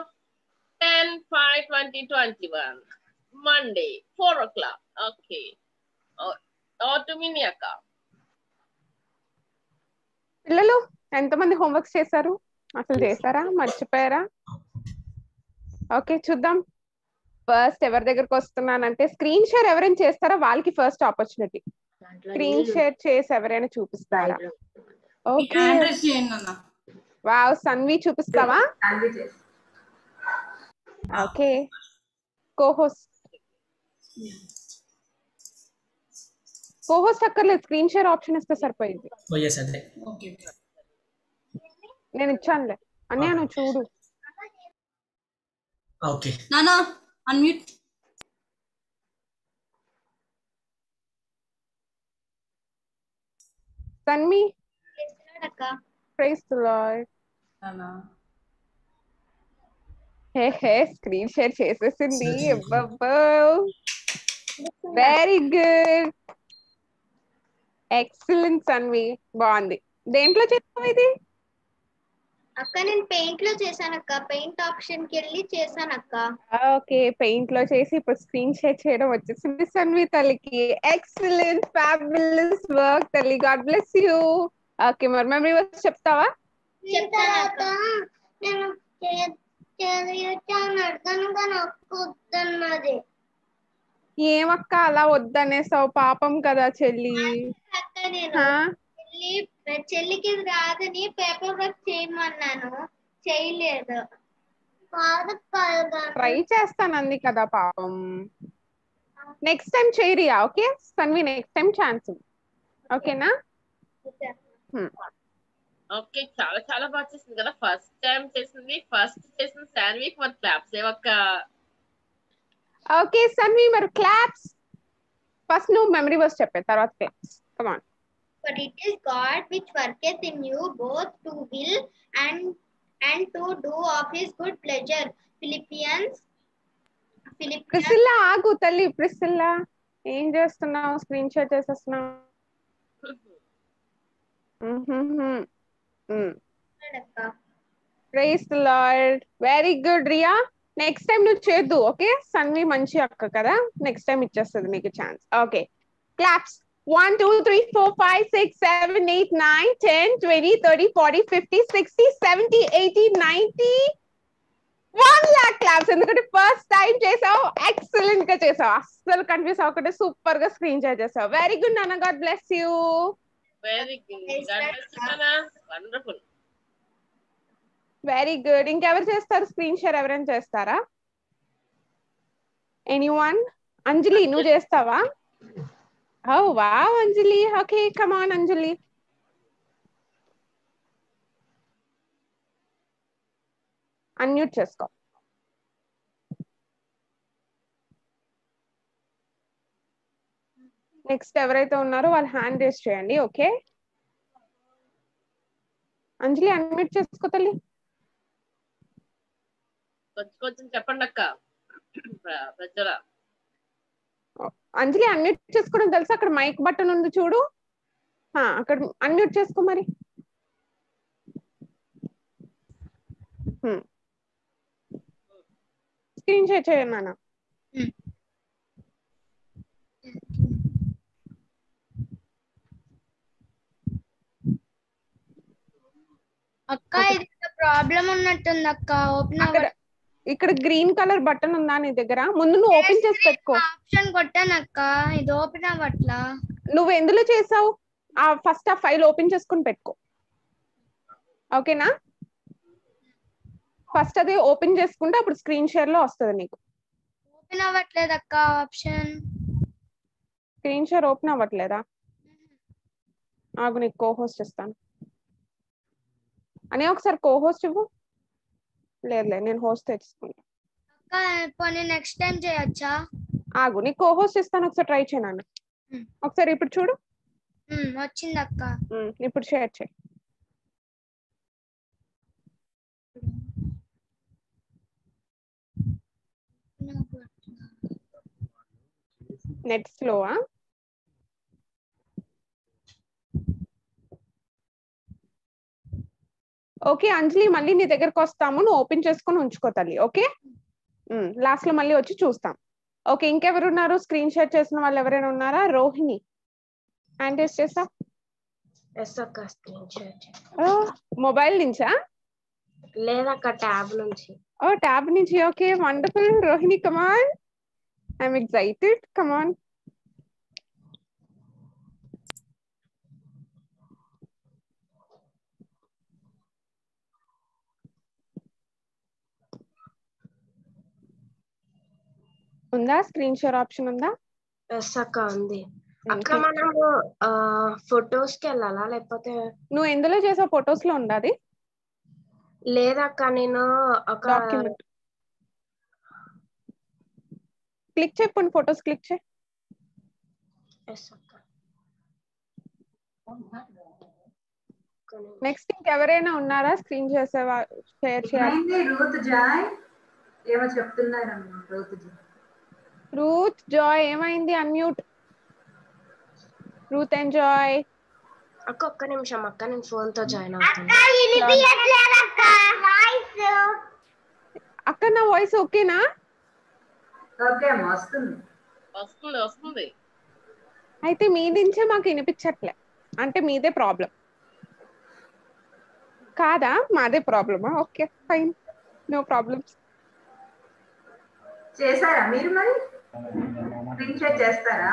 10/5/2021 మండే 4 o'clock. ఓకే, అక్క. పిల్లలు ఎంతమంది హోంవర్క్స్ చేశారు? అసలు చేశారా? మర్చిపోయారా? ఓకే చూద్దాం. ఫస్ట్ ఎవరి దగ్గరకు వస్తున్నానంటే స్క్రీన్ షేర్ ఎవరైనా చేస్తారా వాళ్ళకి ఫస్ట్ ఆపర్చునిటీ. స్క్రీన్ షేర్ చేసి ఎవరైనా చూపిస్తారా? ఓకే, వావ్, సన్వి చూపిస్తావా? ఓకే, కోహోస్ట్ అక్కర్లేదు, స్క్రీన్ షేర్ ఆప్షన్ ఇస్తే సరిపోయింది. నేను ఇచ్చానులే అన్నయ్య, నువ్వు చూడు. ఓకే నానా unmute. Sanmi praise the Lord. Hey screen share చేసేసింది. వెరీ గుడ్, ఎక్సలెంట్ సన్వి, బాగుంది. దేంట్లో చేస్తావు ఇది? అక్క నేను పెయింట్ లో చేశాను అక్క, పెయింట్ ఆప్షన్ కి వెళ్ళి చేశాను అక్క. ఓకే, పెయింట్ లో చేసి ఇప్పుడు స్క్రీన్ షేర్ చేయడం వచ్చేసింది సన్వి తల్లికి. ఎక్సలెంట్, ఫ్యాబులస్ వర్క్ తల్లి, గాడ్ బ్లెస్ యూ. ఓకే, మరి మెమరీ వర్స్ చెప్తావా? నేను అర్థం కానీ వద్దన్నది. ఏమక్క అలా వద్దనేసావు? పాపం కదా చెల్లి. అక్క నేను చెల్లికి రాదని పేపర్ వర్క్ చేయమన్నాను, చేయలేదు. ట్రై చేస్తాను అంది కదా పాపం. నెక్స్ట్ టైం చేయరియా? Okay Sanvi, next time chance. ఓకేనా? ఓకే, చాలా చాలా బాగా చేసింది కదా. ఫస్ట్ టైం చేసింది, ఫస్ట్ చేసిన శాన్విక్ మరి క్లాప్స్ ఏవక్క. ఓకే సన్వి మరి క్లాప్స్. ఫస్ట్ నువ్వు మెమరీ వర్స్ చెప్పే, తర్వాత claps. Come on. For it is God which worketh in you both to will and to do of his good pleasure. Philippians. Priscilla ఆగు తల్లి. Priscilla ఏం చేస్తున్నావు? స్క్రీన్ షాట్ చేసేస్తున్నావు. Praise the Lord. Very good Riya. Next time నువ్వు చేద్దు. Okay, Sanvi మంచి అక్క కదా, నెక్స్ట్ టైం ఇచ్చేస్తుంది నీకు chance. Okay claps. 1 2 3 4 5 6 7 8 9 10 20 30 40 50 60 70 80 90 1 lakh claps. ఎందుకంటే ఫస్ట్ టైం చేసావు, ఎక్సలెంట్ గా చేసావు, అస్సలు కన్ఫ్యూజ్ అవ్వకుండా సూపర్ గా స్క్రీన్ షాట్ చేసావు. వెరీ గుడ్ నాన్న, God bless you. Very good, wonderful. Very good. ఇంకెవరు చేస్తారు స్క్రీన్ షేర్? ఎవరైనా చేస్తారా? ఎనీవన్? అంజలి నువ్వు చేస్తావా? Oh wow Anjali. Okay come on Anjali. Unmute చేసుకో. నెక్స్ట్ ఎవరైతే ఉన్నారో వాళ్ళు హ్యాండ్ రేస్ చేయండి. ఓకే అంజలి అన్మ్యూట్ చేసుకో తల్లి. కొంచెం చెప్పండి అక్క. ప్రజల అంజలి అన్మ్యూట్ చేసుకోవడం తెలుసా? అక్కడ మైక్ బటన్ ఉంది చూడు, అక్కడ అన్మ్యూట్ చేసుకో మరి. స్క్రీన్ షేర్ చేయండి నాన్న. అక్క ఇది ప్రాబ్లం ఉన్నట్టుంది అక్క. ఓపెన్ ఇక్కడ గ్రీన్ కలర్ బటన్ ఉందా నీ దగ్గర? ముందు నువ్వు ఓపెన్ చేసి పెట్టుకో. ఆప్షన్ కొట్టాను అక్క, ఇది ఓపెన్ అవ్వట్లా. నువ్వు ఎందులో చేసావు? ఫస్ట్ ఆ ఫైల్ ఓపెన్ చేసుకుని పెట్టుకో. ఓకేనా? ఫస్ట్ అది ఓపెన్ చేసుకుంటే అప్పుడు స్క్రీన్ షేర్ లో వస్తుంది నీకు. ఓపెన్ అవ్వట్లేదు అక్క ఆప్షన్. స్క్రీన్ షేర్ ఓపెన్ అవ్వట్లేదా? ఆగు నీకు కో హోస్ట్ ఇస్తాను అని. ఒకసారి కో హోస్ట్ ఇవ్వు. లేదు నేను హోస్ట్ తెచ్చుకుంటా. అక్క పోనీ నెక్స్ట్ టైం చేయొచ్చా? ఆగు నీకు కో హోస్ట్ ఇస్తాను, ఒకసారి ట్రై చేయను. ఒకసారి ఇప్పుడు చూడు. వచ్చింది అక్క. ఇప్పుడు షేర్ చేయి. నెట్ స్లోవా? ఓకే అంజలి మళ్ళీ నీ దగ్గరకు వస్తాము, నువ్వు ఓపెన్ చేసుకొని ఉంచుకో తల్లి. ఓకే లాస్ట్ లో మళ్ళీ వచ్చి చూస్తాం. ఓకే ఇంకెవరు ఉన్నారు? స్క్రీన్ షేర్ చేసిన వాళ్ళు ఎవరైనా ఉన్నారా? రోహిణి హ్యాండ్ రేస్ చేసా. మొబైల్ నుంచా? లేదక్క ట్యాబ్ నుంచి. ఓ ట్యాబ్ నుంచి. Okay wonderful. Rohini come on, I'm excited. Come on. ఉందా స్క్రీన్ షేర్ ఆప్షన్ ఉందా? ఎస్ అక్క ఉంది. అక్క మనము ఫొటోస్ కి వెళ్ళాలా లేకపోతే? నువ్వు ఎందులో చేసావు? ఫొటోస్ లో ఉందా అది? లేదక్క నేను ఒక డాక్యుమెంట్ క్లిక్ చెప్పండి, ఫొటోస్ క్లిక్ చేయి. ఎస్ అక్క. నెక్స్ట్ ఇంకెవరైనా ఉన్నారా స్క్రీన్ చేసేవా? షేర్ చేయాలి. రూత్ జాయ్ ఏమో చెప్తున్నారమ్మా. రూత్ జాయ్ ఏమైంది? అన్మ్యూట్. Ruth and Joy. అక్క ఒక్క నిమిషం అక్క, నేను ఫోన్ తో జాయిన్ అవుతాను. అక్క నా వాయిస్ ఓకేనా? ఓకే అమ్మా, వస్తుంది వస్తుంది. అయితే మీ నుంచే మాకు వినిపించట్లే, అంటే మీదే ప్రాబ్లం కాదా? మాదే ప్రాబ్లమా? Okay fine, no problems. చేశారా మీరు? మరి స్క్రీన్ షేర్ చేస్తారా?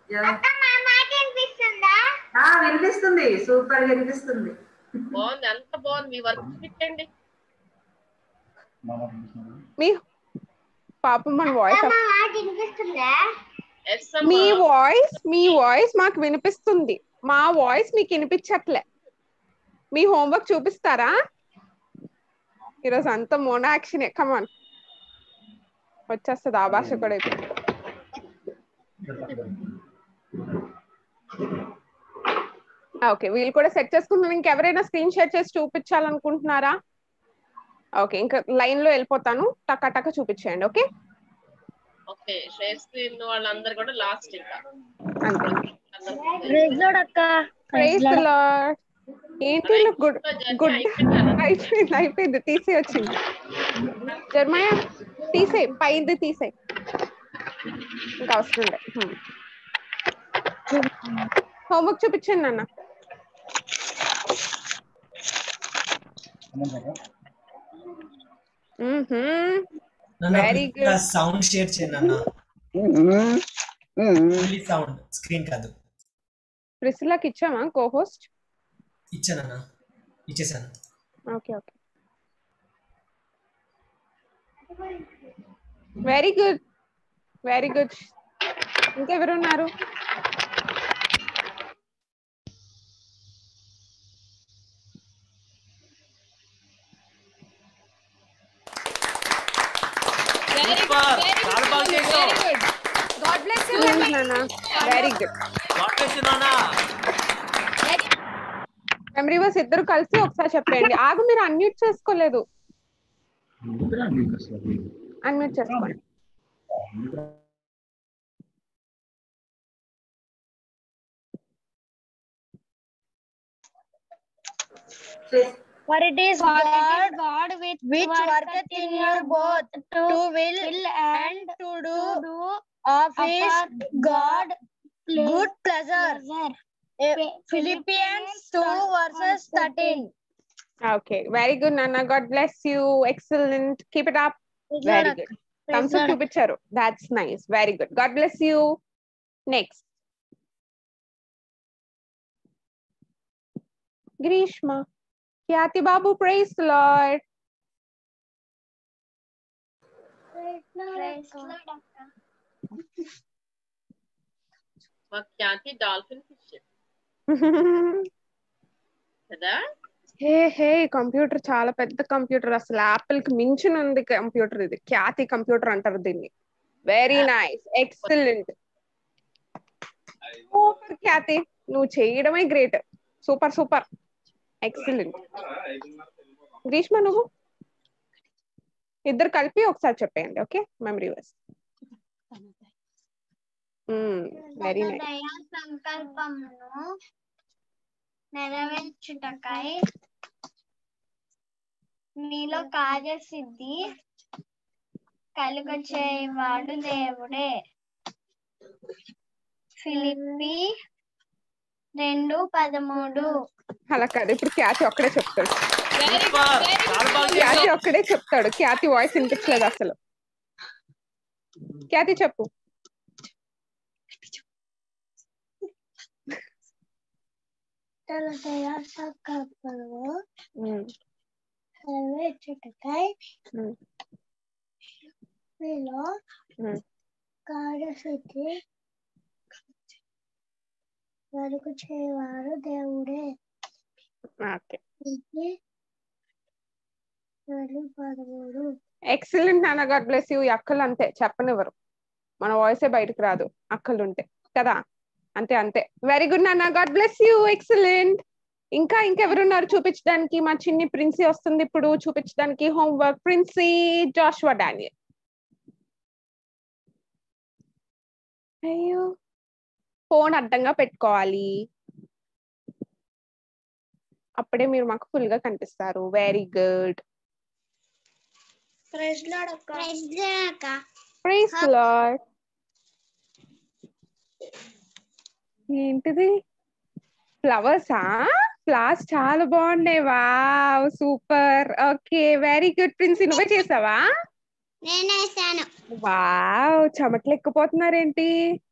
వినిపిస్తుంది, సూపర్ గా వినిపిస్తుంది. బాగుంది, అంత బాగుంది. మీ వర్క్ పెట్టండి. మీ పాపం మన వాయిస్, మీ వాయిస్ మాకు వినిపిస్తుంది, మా వాయిస్ మీకు వినిపించట్లే. మీ హోంవర్క్ చూపిస్తారా? ఈరోజు అంతా మోనో యాక్షన్. కమాన్, వచ్చేస్తుంది ఆ భాష కూడా ఇప్పుడు. ఓకే, వీళ్ళు కూడా సెట్ చేసుకుంటున్నారు. ఇంకెవరైనా స్క్రీన్ షేర్ చేసి చూపించాలనుకుంటున్నారా? ఓకే, ఇంకా లైన్ లో వెళ్ళిపోతాను, టక్క టక్క చూపించేయండి. ఓకే ఓకే, షేర్ స్క్రీన్ వాళ్ళందరూ కూడా లాస్ట్ ఇంకా అంతే. ప్రైజ్ లార్డ్ అక్క. Praise the Lord. ఏంటి గుడ్ గుడ్ అయిపోయింది తీసే వచ్చింది. జర్మయ్య తీసేయి, పైది తీసేయి, ఇంకా అవసరం లేదు. హోంవర్క్ చూపించండి నాన్న. Very good. సౌండ్ షేర్ చేయండి అన్న. సౌండ్ స్క్రీన్ కాదు. ప్రిసిలాకి ఇచ్చామా కో-హోస్ట్? ఇచ్చానన్నా, ఇచ్చేసాను. Okay okay, very good very good. ఇంకెవరున్నారు? Very good. మెమరీ వర్స్ ఇద్దరు కలిసి ఒకసారి చెప్పండి. ఆగు, మీరు అన్మ్యూట్ చేసుకోలేదు. అన్మ్యూట్ చేసుకోండి. For it is God which worketh in you both to will and to do of his God good pleasure. Philippians 2:13. Okay, very good Nana, God bless you. Excellent, keep it up. Very good. Thumbs up చూపించారు. That's nice, very good. God bless you. Next, Grishma. Kyati Babu, praise the Lord. Khyati dolphin fish కదా. Hey computer చాలా పెద్ద computer, అసలు Apple కి మించిన ఉంది computer ఇది. ఖ్యాతి computer అంటారు దీన్ని. Very nice, excellent, super Khyati, నువ్వు చేయడమే great. Super super, excellent. Greeshma నువ్వు ఇద్దరు కలిపి ఒకసారి చెప్పేయండి. Okay, memory verse. Very nice. దయా సంకల్పమును నెరవేర్చుటకై మీలో కార్యసిద్ధి కలుగచేయువాడు దేవుడే. ఫిలిప్పి 2:13. అలా కాదు, ఇప్పుడు ఖ్యాతి ఒక్కడే చెప్తాడు. ఖ్యాతి ఒక్కడే చెప్తాడు. ఖ్యాతి వాయిస్ వినిపించలేదు అసలు. ఖ్యాతి చెప్పు. తన దయా సంకల్పమును నెరవేర్చుటకై మీలో కార్యసిద్ధి వరకు చేయవారు దేవుడే. ఎక్సలెంట్ నాన్న, గాడ్ బ్లెస్ యూ. అక్కలు అంతే, చెప్పనివ్వరు, మన వాయిసే బయటకు రాదు అక్కలు ఉంటే కదా. అంతే అంతే. వెరీ గుడ్ నాన్న, గాడ్ బ్లెస్ యూ. ఎక్సలెంట్. ఇంకా ఇంకెవరున్నారు చూపించడానికి? మా చిన్ని ప్రిన్సీ వస్తుంది ఇప్పుడు చూపించడానికి హోంవర్క్. Princy, Joshua, Daniel. అయ్యో, ఫోన్ అడ్డంగా పెట్టుకోవాలి, అప్పుడే మీరు మాకు ఫుల్ గా కనిపిస్తారు. Very good. ప్రైజ్ లార్డ్ అక్క. Praise the Lord. ఏంటిది? ఫ్లవర్సా? ఫ్లవర్స్ చాలా బాగున్నాయి. Wow, super. Okay, very good. Princy, నువ్వే చేసావా? నేనేసాను. వావ్, చెమటలు ఎక్కిపోతున్నారేంటి?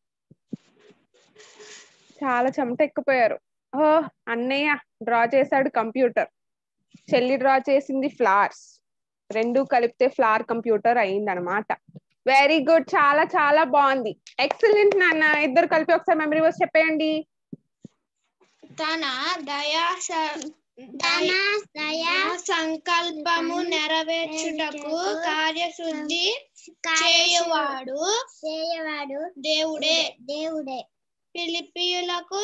చాలా చెమట ఎక్కిపోయారు. ఓ, అన్నయ్య డ్రా చేశాడు కంప్యూటర్, చెల్లి డ్రా చేసింది ఫ్లవర్స్, రెండు కలిపితే ఫ్లవర్ కంప్యూటర్ అయిందనమాట. వెరీ గుడ్, చాలా చాలా బాగుంది. ఎక్సలెంట్ నాన్న. ఇద్దరు కలిపి ఒకసారి మెమరీ వర్స్ చెప్పేయండి. తన దయా సంకల్పము నెరవేర్చుటకు కార్యశుద్ధి చేయవాడు దేవుడే. ఫిలిప్పీయులకు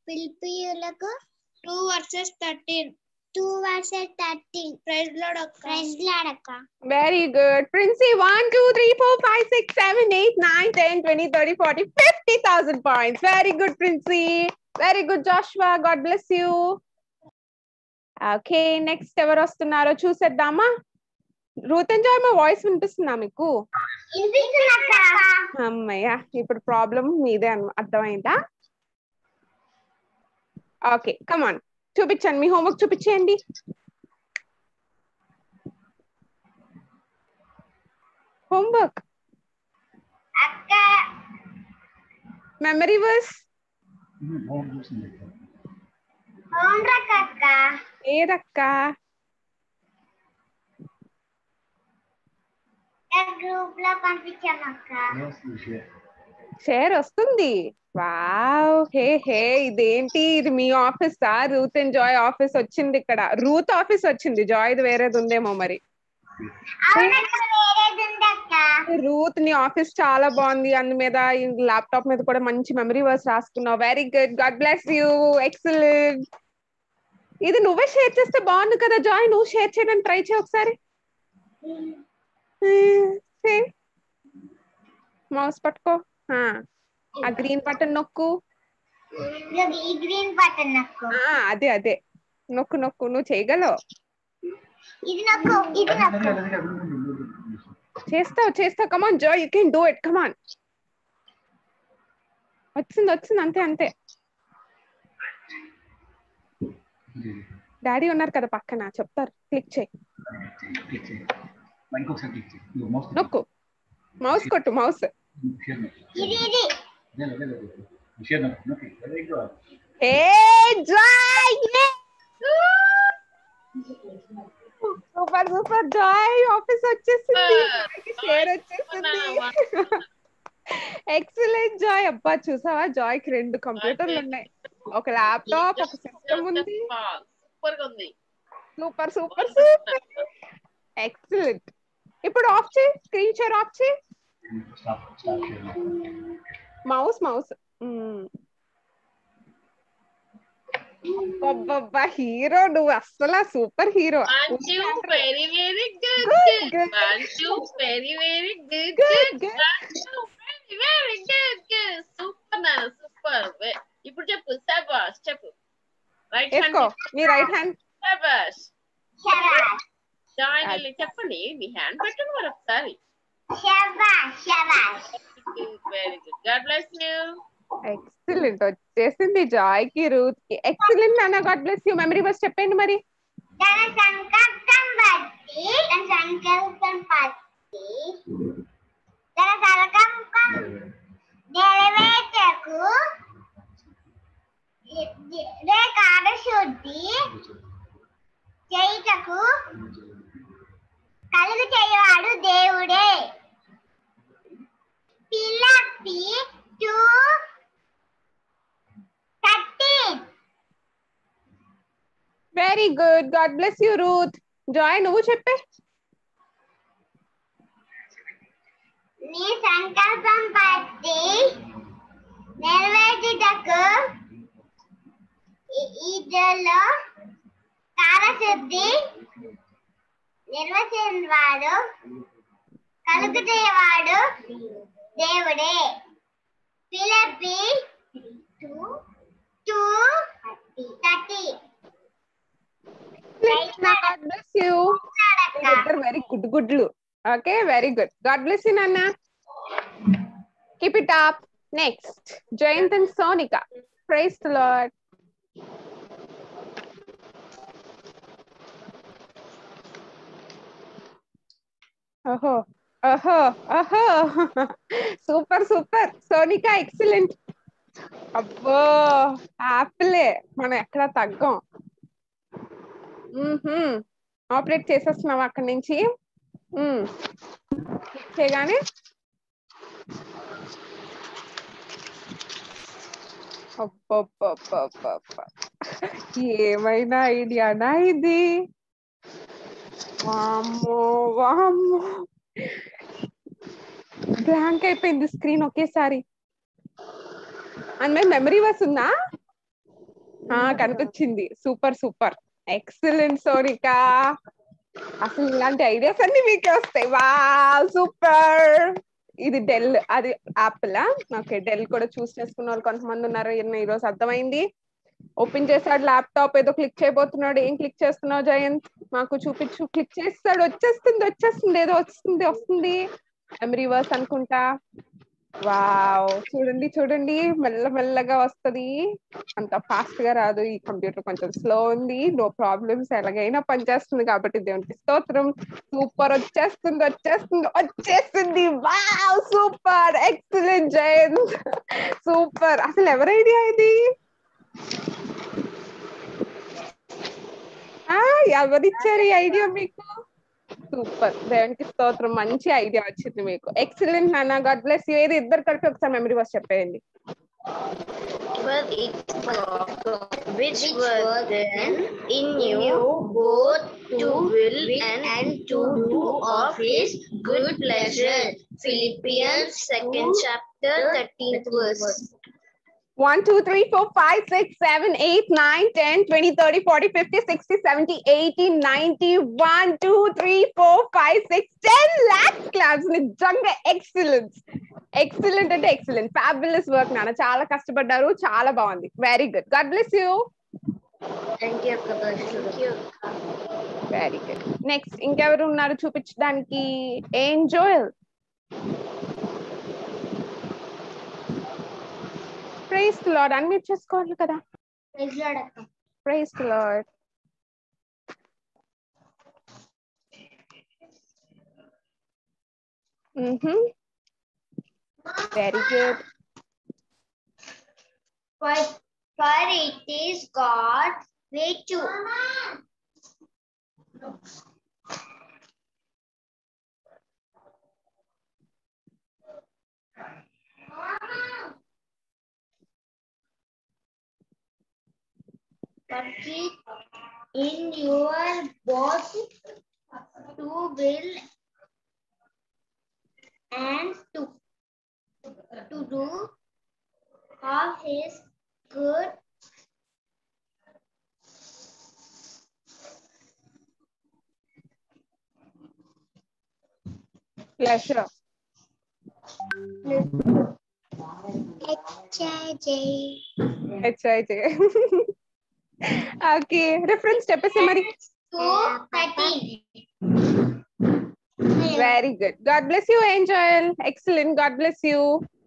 2:13. ప్రైజ్ లార్డ్ అక్క. Very good. Princey, 1, 2, 3, 4, 5, 6, 7, 8, 9, 10, 20, 30, 40, 50,000 points. Very good, Princey. Very good, Joshua. God bless you. Okay, next ఎవరు వస్తున్నారో చూసేద్దామా? రూత్ అండ్ జాయ్, మా వాయిస్ వినిపిస్తుందా మీకు? అమ్మయ్య, ఇప్పుడు ప్రాబ్లం మీదే అర్థమైందా? ఓకే, కమాన్, చూపించండి, మీ హోంవర్క్ చూపించేయండి. హోంవర్క్ మెమరీ వర్స్ ఏదక్క? గ్రూప్ లో పంపించాను అక్క. షేర్ వస్తుంది. వావ్, హే ఇదేంటి, ఇది మీ ఆఫీసా? రూత్ అండ్ జాయ్ ఆఫీస్ వచ్చింది ఇక్కడ. రూత్ ఆఫీస్ వచ్చింది, జాయ్ది వేరేది ఉందేమో మరి. రూత్, నీ ఆఫీస్ చాలా బాగుంది. అందు మీద ల్యాప్టాప్ మీద కూడా మంచి మెమరీ వర్స్ రాసుకున్నావు. Very good, God bless you, excellent. ఇది నువ్వే షేర్ చేస్తే బాగుంది కదా జాయ్, నువ్వు షేర్ చేయడానికి ట్రై చేయి ఒకసారి. మౌస్ పట్టుకో, ఆ గ్రీన్ బటన్ నొక్కు. అదే నొక్కు, నువ్వు చేయగలవు. చేస్తావు. Come on Joy, you can do it. Come on, వచ్చింది. అంతే. డాడీ ఉన్నారు కదా పక్కన, చెప్తారు. క్లిక్ చేయి, నొక్కు, మౌస్ కొట్టు, మౌస్. సూపర్ జాయ్, ఆఫీస్ వచ్చేసింది, షేర్ వచ్చేసింది. Excellent Joy. అబ్బా, చూసావా, జాయ్ కి 2 కంప్యూటర్లు ఉన్నాయి, ఒక ల్యాప్టాప్, ఒక సిస్టమ్ ఉంది. Super excellent. ఇప్పుడు ఆఫ్ చేయి, స్క్రీన్ షేర్ ఆఫ్ చేయి. మౌస్. అబ్బబ్బా, హీరో నువ్వు, అస్సలు super hero. Very good. Super. ఇప్పుడు చెప్పు, శబాష్ చెప్పు. రైట్ హ్యాండ్, మీ రైట్ హ్యాండ్. శబాష్. జాయిన్ చెప్పండి, మీ హ్యాండ్ పెట్టండి మరి ఒకసారి. Very good, God bless you. Excellent, వచ్చేసింది జాయ్ కి, రూత్ కి. ఎక్సలెంట్ నాన్న, God bless you. Memory verse చెప్పండి మరి. కలుగు చేయవాడు దేవుడే. ఫిలిప్పీ 2:13. Very good, God bless you Ruth. Joy, నువ్వు చెప్పే. నీ సంకల్పం బట్టి నెరవేర్చుటకు ఈలో కార్యశుద్ధి నిర్వచించేవాడు, కలుగు చేయవాడు దేవుడే. Philippi 2:30. God bless you. Very good. Okay, very good. God bless you, Nana. Keep it up. Next, Jayant and Sonika. Praise the Lord. Super. Sonika, excellent. అబ్బో, యాపిలే, మనం ఎక్కడ తగ్గం. ఆపరేట్ చేసేస్తున్నాం అక్కడి నుంచి. చేయగానే ఏమైనా ఐడియానా ఇది? వామ్మో వామ్మో, బ్లాంక్ అయిపోయింది స్క్రీన్ ఒకేసారి. అండ్ మెమరీ వర్స్ ఉందా? కనిపించింది. Super super, excellent Sonika. అసలు ఇలాంటి ఐడియాస్ అన్ని మీకే వస్తాయి. వా సూపర్. ఇది డెల్, అది యాపిల్. ఓకే, డెల్ కూడా చూస్ చేసుకున్న వాళ్ళు కొంతమంది ఉన్నారు. ఈరోజు అర్థమైంది. ఓపెన్ చేశాడు ల్యాప్టాప్, ఏదో క్లిక్ చేయబోతున్నాడు. ఏం క్లిక్ చేస్తున్నావు జయంత్? మాకు చూపించు. క్లిక్ చేస్తాడు, వచ్చేస్తుంది ఏదో వస్తుంది. మెమరీ వర్స్ అనుకుంటా. వావ్, చూడండి మెల్లగా వస్తది. అంత ఫాస్ట్ గా రాదు, ఈ కంప్యూటర్ కొంచెం స్లో ఉంది. నో ప్రాబ్లమ్స్, ఎలాగైనా పనిచేస్తుంది కాబట్టి దేవునికి స్తోత్రం. సూపర్, వచ్చేస్తుంది. Wow super, excellent Jayant, super. అసలు ఎవరి ఐడియా ఇది? ఎవరిచ్చారు ఈ ఐడియా మీకు? సూపర్, దేవునికి స్తోత్రం. మంచి ఐడియా వచ్చింది మీకు. ఎక్సలెంట్ నాన్న, గాడ్ బ్లెస్ యూ. ఏది ఇద్దరు కలిపి ఒకసారి మెమరీ వర్స్ చెప్పేయండి. Which were then in you both to will and to do of his good pleasure. Philippians 2nd chapter 13th verse. 1, 2, 3, 4, 5, 6, 7, 8, 9, 10, 20, 30, 40, 50, 60, 70, 80, 90, 1, 2, 3, 4, 5, 6, 10 lakhs claps. నిజంగా ఎక్సలెంట్. ఎక్సలెంట్ అంటే ఎక్సలెంట్. ఫ్యాబులస్ వర్క్ నాన్న, చాలా కష్టపడ్డారు, చాలా బాగుంది. Very good, God bless you. Thank you. Very good. Next ఇంకెవరు ఉన్నారు చూపించడానికి? Angel. Praise the Lord. Unmute చేసుకోవాలి కదా. ప్రైజ్ లార్డ్ అక్క. Praise the Lord. Very good. For it is God's way to work it in your both to will and to do of his good pleasure. HIJ. Okay, reference చెప్పేసి మరి. 2:13. Very good, God bless you Angel. Excellent, God bless you.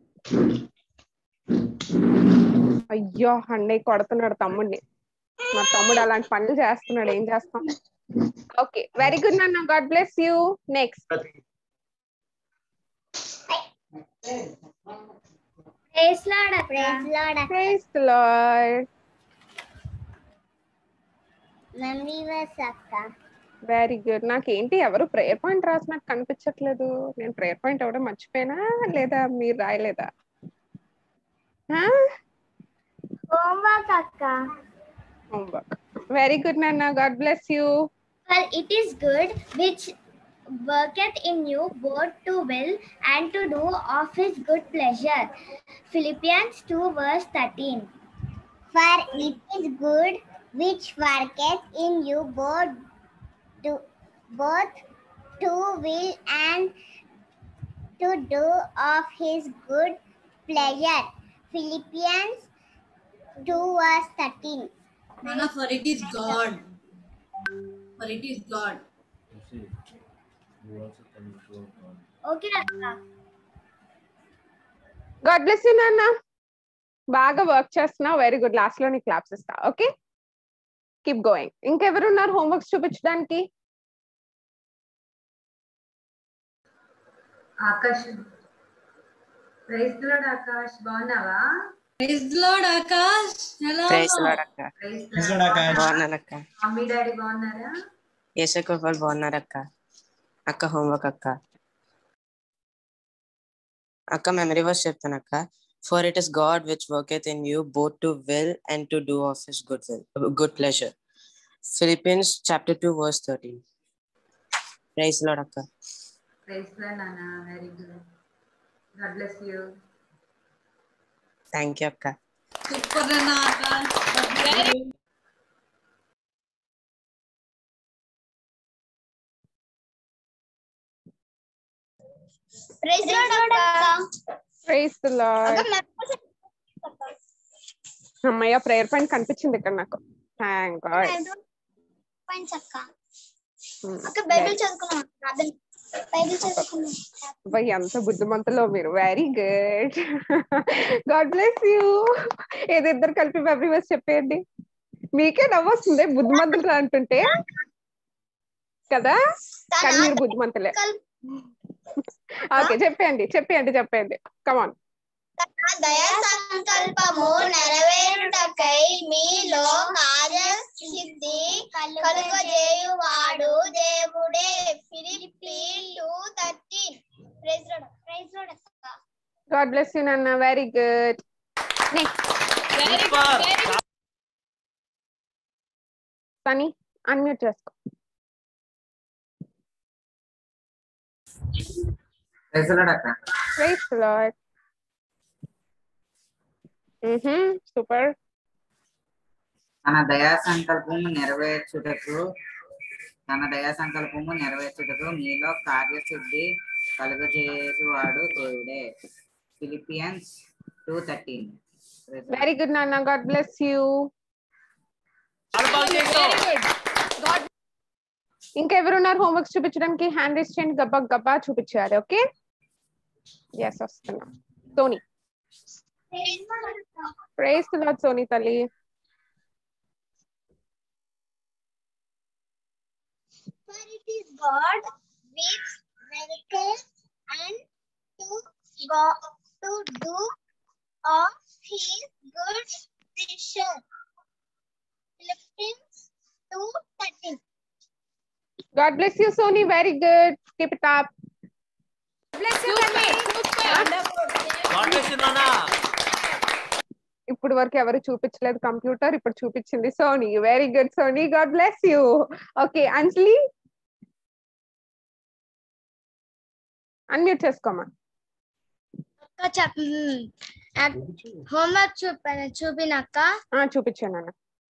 అయ్యో, అన్నయ్య కొడుతున్నాడు తమ్ముడిని. మా తమ్ముడు అలాంటి పనులు చేస్తున్నాడు, ఏం చేస్తాం. ఓకే, వెరీ గుడ్ నాన్న, God bless you. Next. Praise Lord, praise Lord, praise the Lord. Memory verse akka. Very good. నాకేంటి ఎవరు ప్రేయర్ పాయింట్ రాసినట్టు కనిపించట్లేదు. నేను ప్రేయర్ పాయింట్ ఎవడో మర్చిపోయినా లేదా మీరు రాయలేదా? Homework akka. Homework. Very good Nana, God bless you. For it is good which worketh in you both to will and to do of his good pleasure. Philippians 2 verse 13. For it is good which worketh in you both to will and to do of his good pleasure. Philippians 2 verse 13. Nana, for it is God. For it is God. Okay, Akka. God bless you Nana. బాగా work చేస్తున్నావు. Very good. Last లో నీ claps ఇస్తా. Okay, keep going. ఇంకెవరు ఉన్నారు homeworks చూపించడానికి? Akash. Praise the Lord Akash, బాగున్నావా? Praise the Lord Akash. Hello. Praise the Lord అక్క. Praise the Lord Akash. బాగున్నానక్క. మమ్మీ డాడీ బాగున్నారా? యేసు కృపలు బాగున్నారక్క. అక్క హోంవర్క్ అక్క. అక్క మెమరీ వర్స్ చెప్తానక్క. For it is God which worketh in you both to will and to do of his good pleasure. Philippians chapter 2 verse 13. Praise the Lord, Akka. Praise the Lord, Nana. Very good. God bless you. Thank you, Akka. Super, Renata. Praise the Lord, Akka. Praise the Lord. అమ్మయ్య prayer point కనిపించింది ఇక్కడ నాకు. Thank God. Points అక్క. అక్క Bible చదువుకున్నాం. Bible చదువుకున్నాం. అబ్బాయి ఎంత బుద్ధిమంతులో మీరు. Very good. God bless you. ఏదో ఇద్దరు కలిపి మెమరీ వర్స్ చెప్పేయండి. మీకే నవ్వొస్తుంది బుద్ధిమంతులు అంటుంటే కదా, కానీ మీరు బుద్ధిమంతులే. ఓకే చెప్పండి కమాన్. దయా సంకల్పము నెరవేరుటకై మీలో కార్యసిద్ధి కలుగజేయువాడు దేవుడే. ఫిలిప్పీ 2:13. ప్రైజ్ లార్డ్ అక్క. గాడ్ బ్లెస్ యూ నాన్న. Very good. Next Sunny unmute చేసుకో. ప్రైజ్ ది లార్డ్ అక్క. Praise the Lord. సూపర్. తన దయా సంకల్పము నెరవేర్చుటకు మీలో కార్యసిద్ధి కలుగజేయువాడు దేవుడే. ఫిలిపియన్స్ 2:13. వెరీ గుడ్ నాన్న. God bless you. ఇంకెవరున్నారు హోంవర్క్స్ చూపించడానికి? హ్యాండ్ రైజ్ చేయండి. గబ్బా చూపించారు. ఓకే ఎస్ వస్తున్నా. Soni. Praise the Lord Soni తల్లి. For it is God which worketh and to do of his good pleasure. Philippians 2:13. God bless you Sony. Very good. Keep it up. Bless you Sony. God bless you Nana. ఇప్పుడు వరకు ఎవరు చూపించలేదు computer, ఇప్పుడు చూపించింది Soni. Very good Soni. God bless you. Okay Anjali unmute చేసుకోమా. Homework చూపినాక చూపించాను.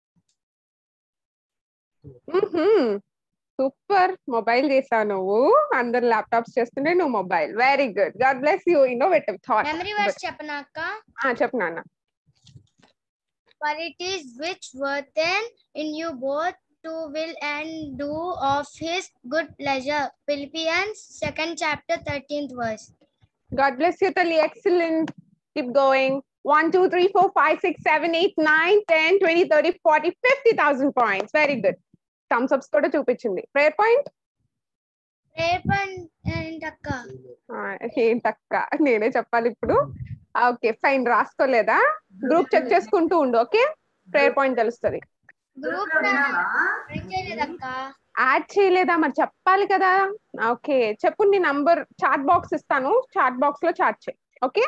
Super. Mobile చేసావు నువ్వు. అందరు ల్యాప్టాప్స్ చేస్తుంటే నువ్వు mobile. Very good. God bless you. Innovative thought. Memory verse చెప్పనాక చెప్పు నాన్న. For it is which worketh in you both to will and do of his good pleasure. Philippians 2nd chapter 13th verse. God bless you Tali. Excellent. Keep going. 1 2 3 4 5 6 7 8 9 10 20 30 40 50,000 points. Very good. Thumbs ups కూడా చూపించింది. Prayer point ఏంటక్క? ఏంటక్క నేనే చెప్పాలి ఇప్పుడు. Okay fine. రాసుకోలేదా? Group check చేసుకుంటూ ఉండు. ఓకే ప్రేయర్ పాయింట్ తెలుస్తుంది. యాడ్ చేయలేదా? మరి చెప్పాలి కదా. ఓకే చెప్పు. నీ నంబర్ చాట్ బాక్స్ ఇస్తాను. చాట్ బాక్స్ లో చాట్ చేయి. Okay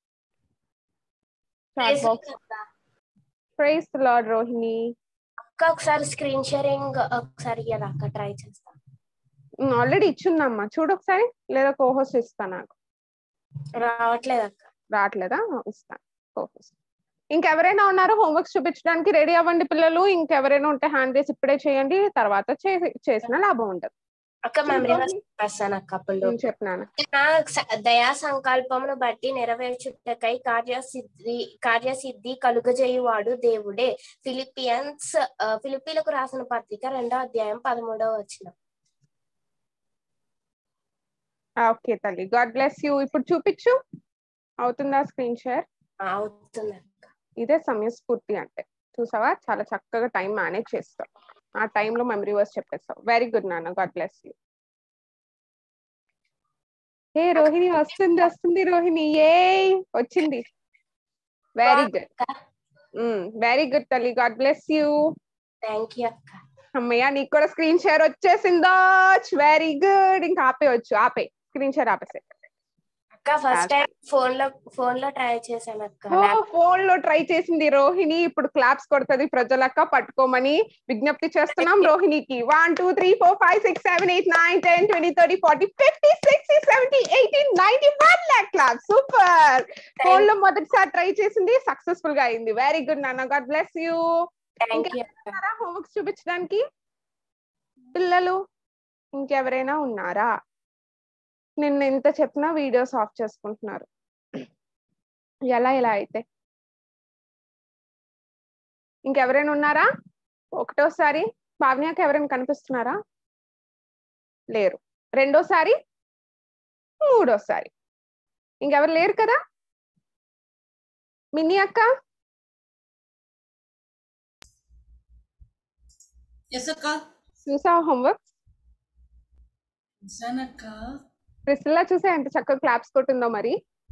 chat box. Praise the Lord Rohini. అక్క ఒకసారి స్క్రీన్ షేరింగ్ ఒకసారి ఇయ్యరా అక్క, ట్రై చేస్తా. ఆల్రెడీ ఇచ్చిందమ్మా చూడు ఒకసారి, లేదా కోహోస్ట్ ఇస్తా. నాకు రావట్లేదు అక్క. రావట్లేదా? ఇస్తాను కోహోస్ట్. ఇంకెవరైనా ఉన్నారు హోంవర్క్స్ చూపించడానికి? రెడీ అవ్వండి పిల్లలు. ఇంకెవరైనా ఉంటే హ్యాండ్ రేస్ ఇప్పుడే చేయండి, తర్వాత చేసిన లాభం ఉంటుంది. అక్క మెమరీ రాస్తాను అక్క. అప్పుడు చెప్పినాను. దయా సంకల్పమును బట్టి నెరవేర్చుటకై కార్యసిద్ధి కలుగజేయువాడు దేవుడే. ఫిలిప్పీలకు రాసిన పత్రిక 2వ అధ్యాయం 13వ వచనం. ఓకే తల్లి. God bless you. ఇప్పుడు చూపించు. అవుతుందా స్క్రీన్ షేర్? అవుతుంది. ఇదే సమయస్ఫూర్తి అంటే. చూసావా చాలా చక్కగా టైం మేనేజ్ చేస్తావు. ఆ టైంలో మెమరీ వర్స్ చెప్పేస్తావు. వెరీ గుడ్ నాన్న. God bless you. ఏ రోహిణి వస్తుంది రోహిణి. ఏ వచ్చింది. Very good. వెరీ గుడ్ తల్లి. God bless you. Thank you అక్క. అమ్మయ్య నీకు కూడా స్క్రీన్ షేర్ వచ్చేసిందో. వెరీ గుడ్. ఇంకా ఆపేయచ్చు. స్క్రీన్ షేర్ ఆపేసే. అక్క ఫస్ట్ టైం ఫోన్ లో ట్రై చేశాను అక్క. ఫోన్ లో ట్రై చేసింది రోహిణి. ఇప్పుడు క్లాప్స్ కొడుతుంది ప్రజలక్క, పట్టుకోమని విజ్ఞప్తి చేస్తున్నాం రోహిణికి. 1 2 3 4 5 6 7 8 9 10 20 30 40 50 60 70 80 90 1 lakh క్లాప్స్. సూపర్. ఫోన్ లో మొదటిసారి ట్రై చేసింది, సక్సెస్ఫుల్ గా అయింది. వెరీ గుడ్ నాన్న, గాడ్ బ్లెస్ యూ. హోంవర్క్స్ చూపించడానికి పిల్లలు ఇంకెవరైనా ఉన్నారా? నిన్న ఎంత చెప్పినా వీడియోస్ ఆఫ్ చేసుకుంటున్నారు. ఎలా అయితే ఇంకెవరైనా ఉన్నారా? ఒకటోసారి భావనకి ఎవరైనా కనిపిస్తున్నారా? లేరు. రెండోసారి, మూడోసారి ఇంకెవరు లేరు కదా? మినీ అక్క చూసావా హోంవర్క్? ప్రిసిల్లా చూసా ఎంత చక్కగా క్లాప్స్ కొట్టిందో. మరి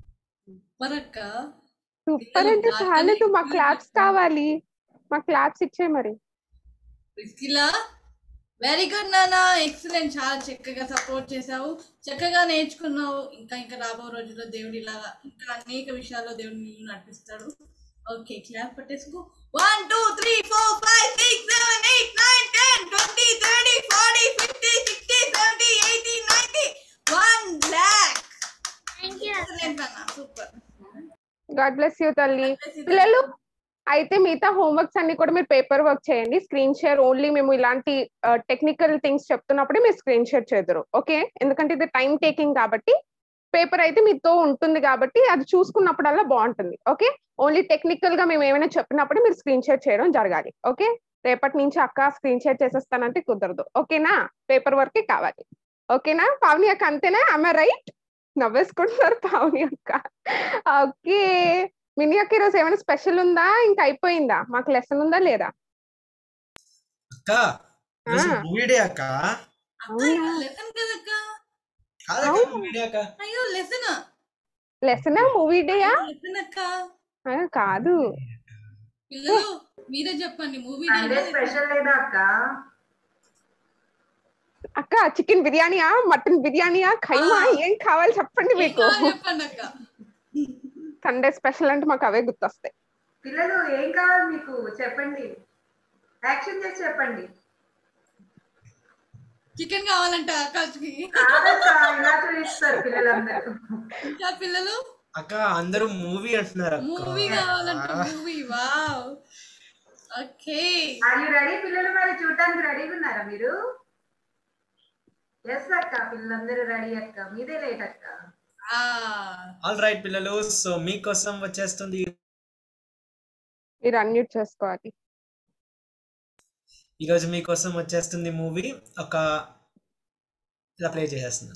సూపర్ అంటే చాలు, మా క్లాప్స్ కావాలి, మా క్లాప్స్ ఇచ్చే. మరి వెరీ గుడ్ నాన్న, ఎక్సలెంట్. చాలా చక్కగా సపోర్ట్ చేసావు, చక్కగా నేర్చుకున్నావు. ఇంకా రాబో రోజుల్లో దేవుడు ఇలాగా ఇంకా అనేక విషయాల్లో దేవుడు నిన్ను నడిపిస్తాడు. ఓకే, క్లాప్ పట్టేసుకో. 1 2 3 4 5 6 7 8 9 10 20 30 40 50 60 70 80 90 1 lakh. థాంక్యూ ఎక్సలెంట్ అన్న, సూపర్. గాడ్ బ్లెస్ యూ తల్లి. పిల్లలు అయితే మిగతా హోంవర్క్స్ అన్ని కూడా మీరు పేపర్ వర్క్ చేయండి. స్క్రీన్ షేర్ ఓన్లీ మేము ఇలాంటి టెక్నికల్ థింగ్స్ చెప్తున్నప్పుడే మీరు స్క్రీన్ షేర్ చేద్దరు. ఓకే, ఎందుకంటే ఇది టైం టేకింగ్ కాబట్టి పేపర్ అయితే మీతో ఉంటుంది కాబట్టి అది చూసుకున్నప్పుడల్లా బాగుంటుంది. ఓకే, ఓన్లీ టెక్నికల్ గా మేము ఏమైనా చెప్పినప్పుడు మీరు స్క్రీన్ షేర్ చేయడం జరగాలి. ఓకే, రేపటి నుంచి అక్క స్క్రీన్ షేర్ చేసేస్తానంటే కుదరదు. ఓకేనా, పేపర్ వర్క్ కావాలి. ఓకేనా పావని అక్క, అంతేనా? అమ్మ రైట్? నవ్వేసుకుంటున్నారు పావని అక్క. ఓకే, మినీ అక్క ఈరోజు ఏమైనా స్పెషల్ ఉందా? ఇంకా అయిపోయిందా? మాకు లెసన్ ఉందా లేదా? లెసన్ మూవీ డేయా? కాదు, మీరే చెప్పండి. మూవీ స్పెషల్ లేదా అక్క? అక్క చికెన్ బిర్యానీయా, మటన్ బిర్యానీయా, ఖైమా, ఏం కావాలి చెప్పండి మీకు. సండే స్పెషల్ అంటే మాకు అవే గుర్తొస్తాయి. పిల్లలు ఏం కావాలి మీకు చెప్పండి, యాక్షన్ చేసి చెప్పండి. చికెన్ కావాలంట పిల్లలు. అక్క అందరూ మూవీ అంటున్నారు. మూవీ కావాలంట, movie. Wow, okay. Are you ready పిల్లలు? మరి చూడడానికి రెడీగా ఉన్నారా మీరు? ఎస్ అక్క, పిల్లలందరూ రెడీ అక్క, మీదే లేట్ అక్క. ఆల్ రైట్ పిల్లలు, సో మీకోసం వచ్చేస్తుంది. మీరు అన్మ్యూట్ చేసుకోవాలి. ఈరోజు మీకోసం వచ్చేస్తుంది మూవీ. ఒక ఇలా ప్లే చేసేస్తున్నాను.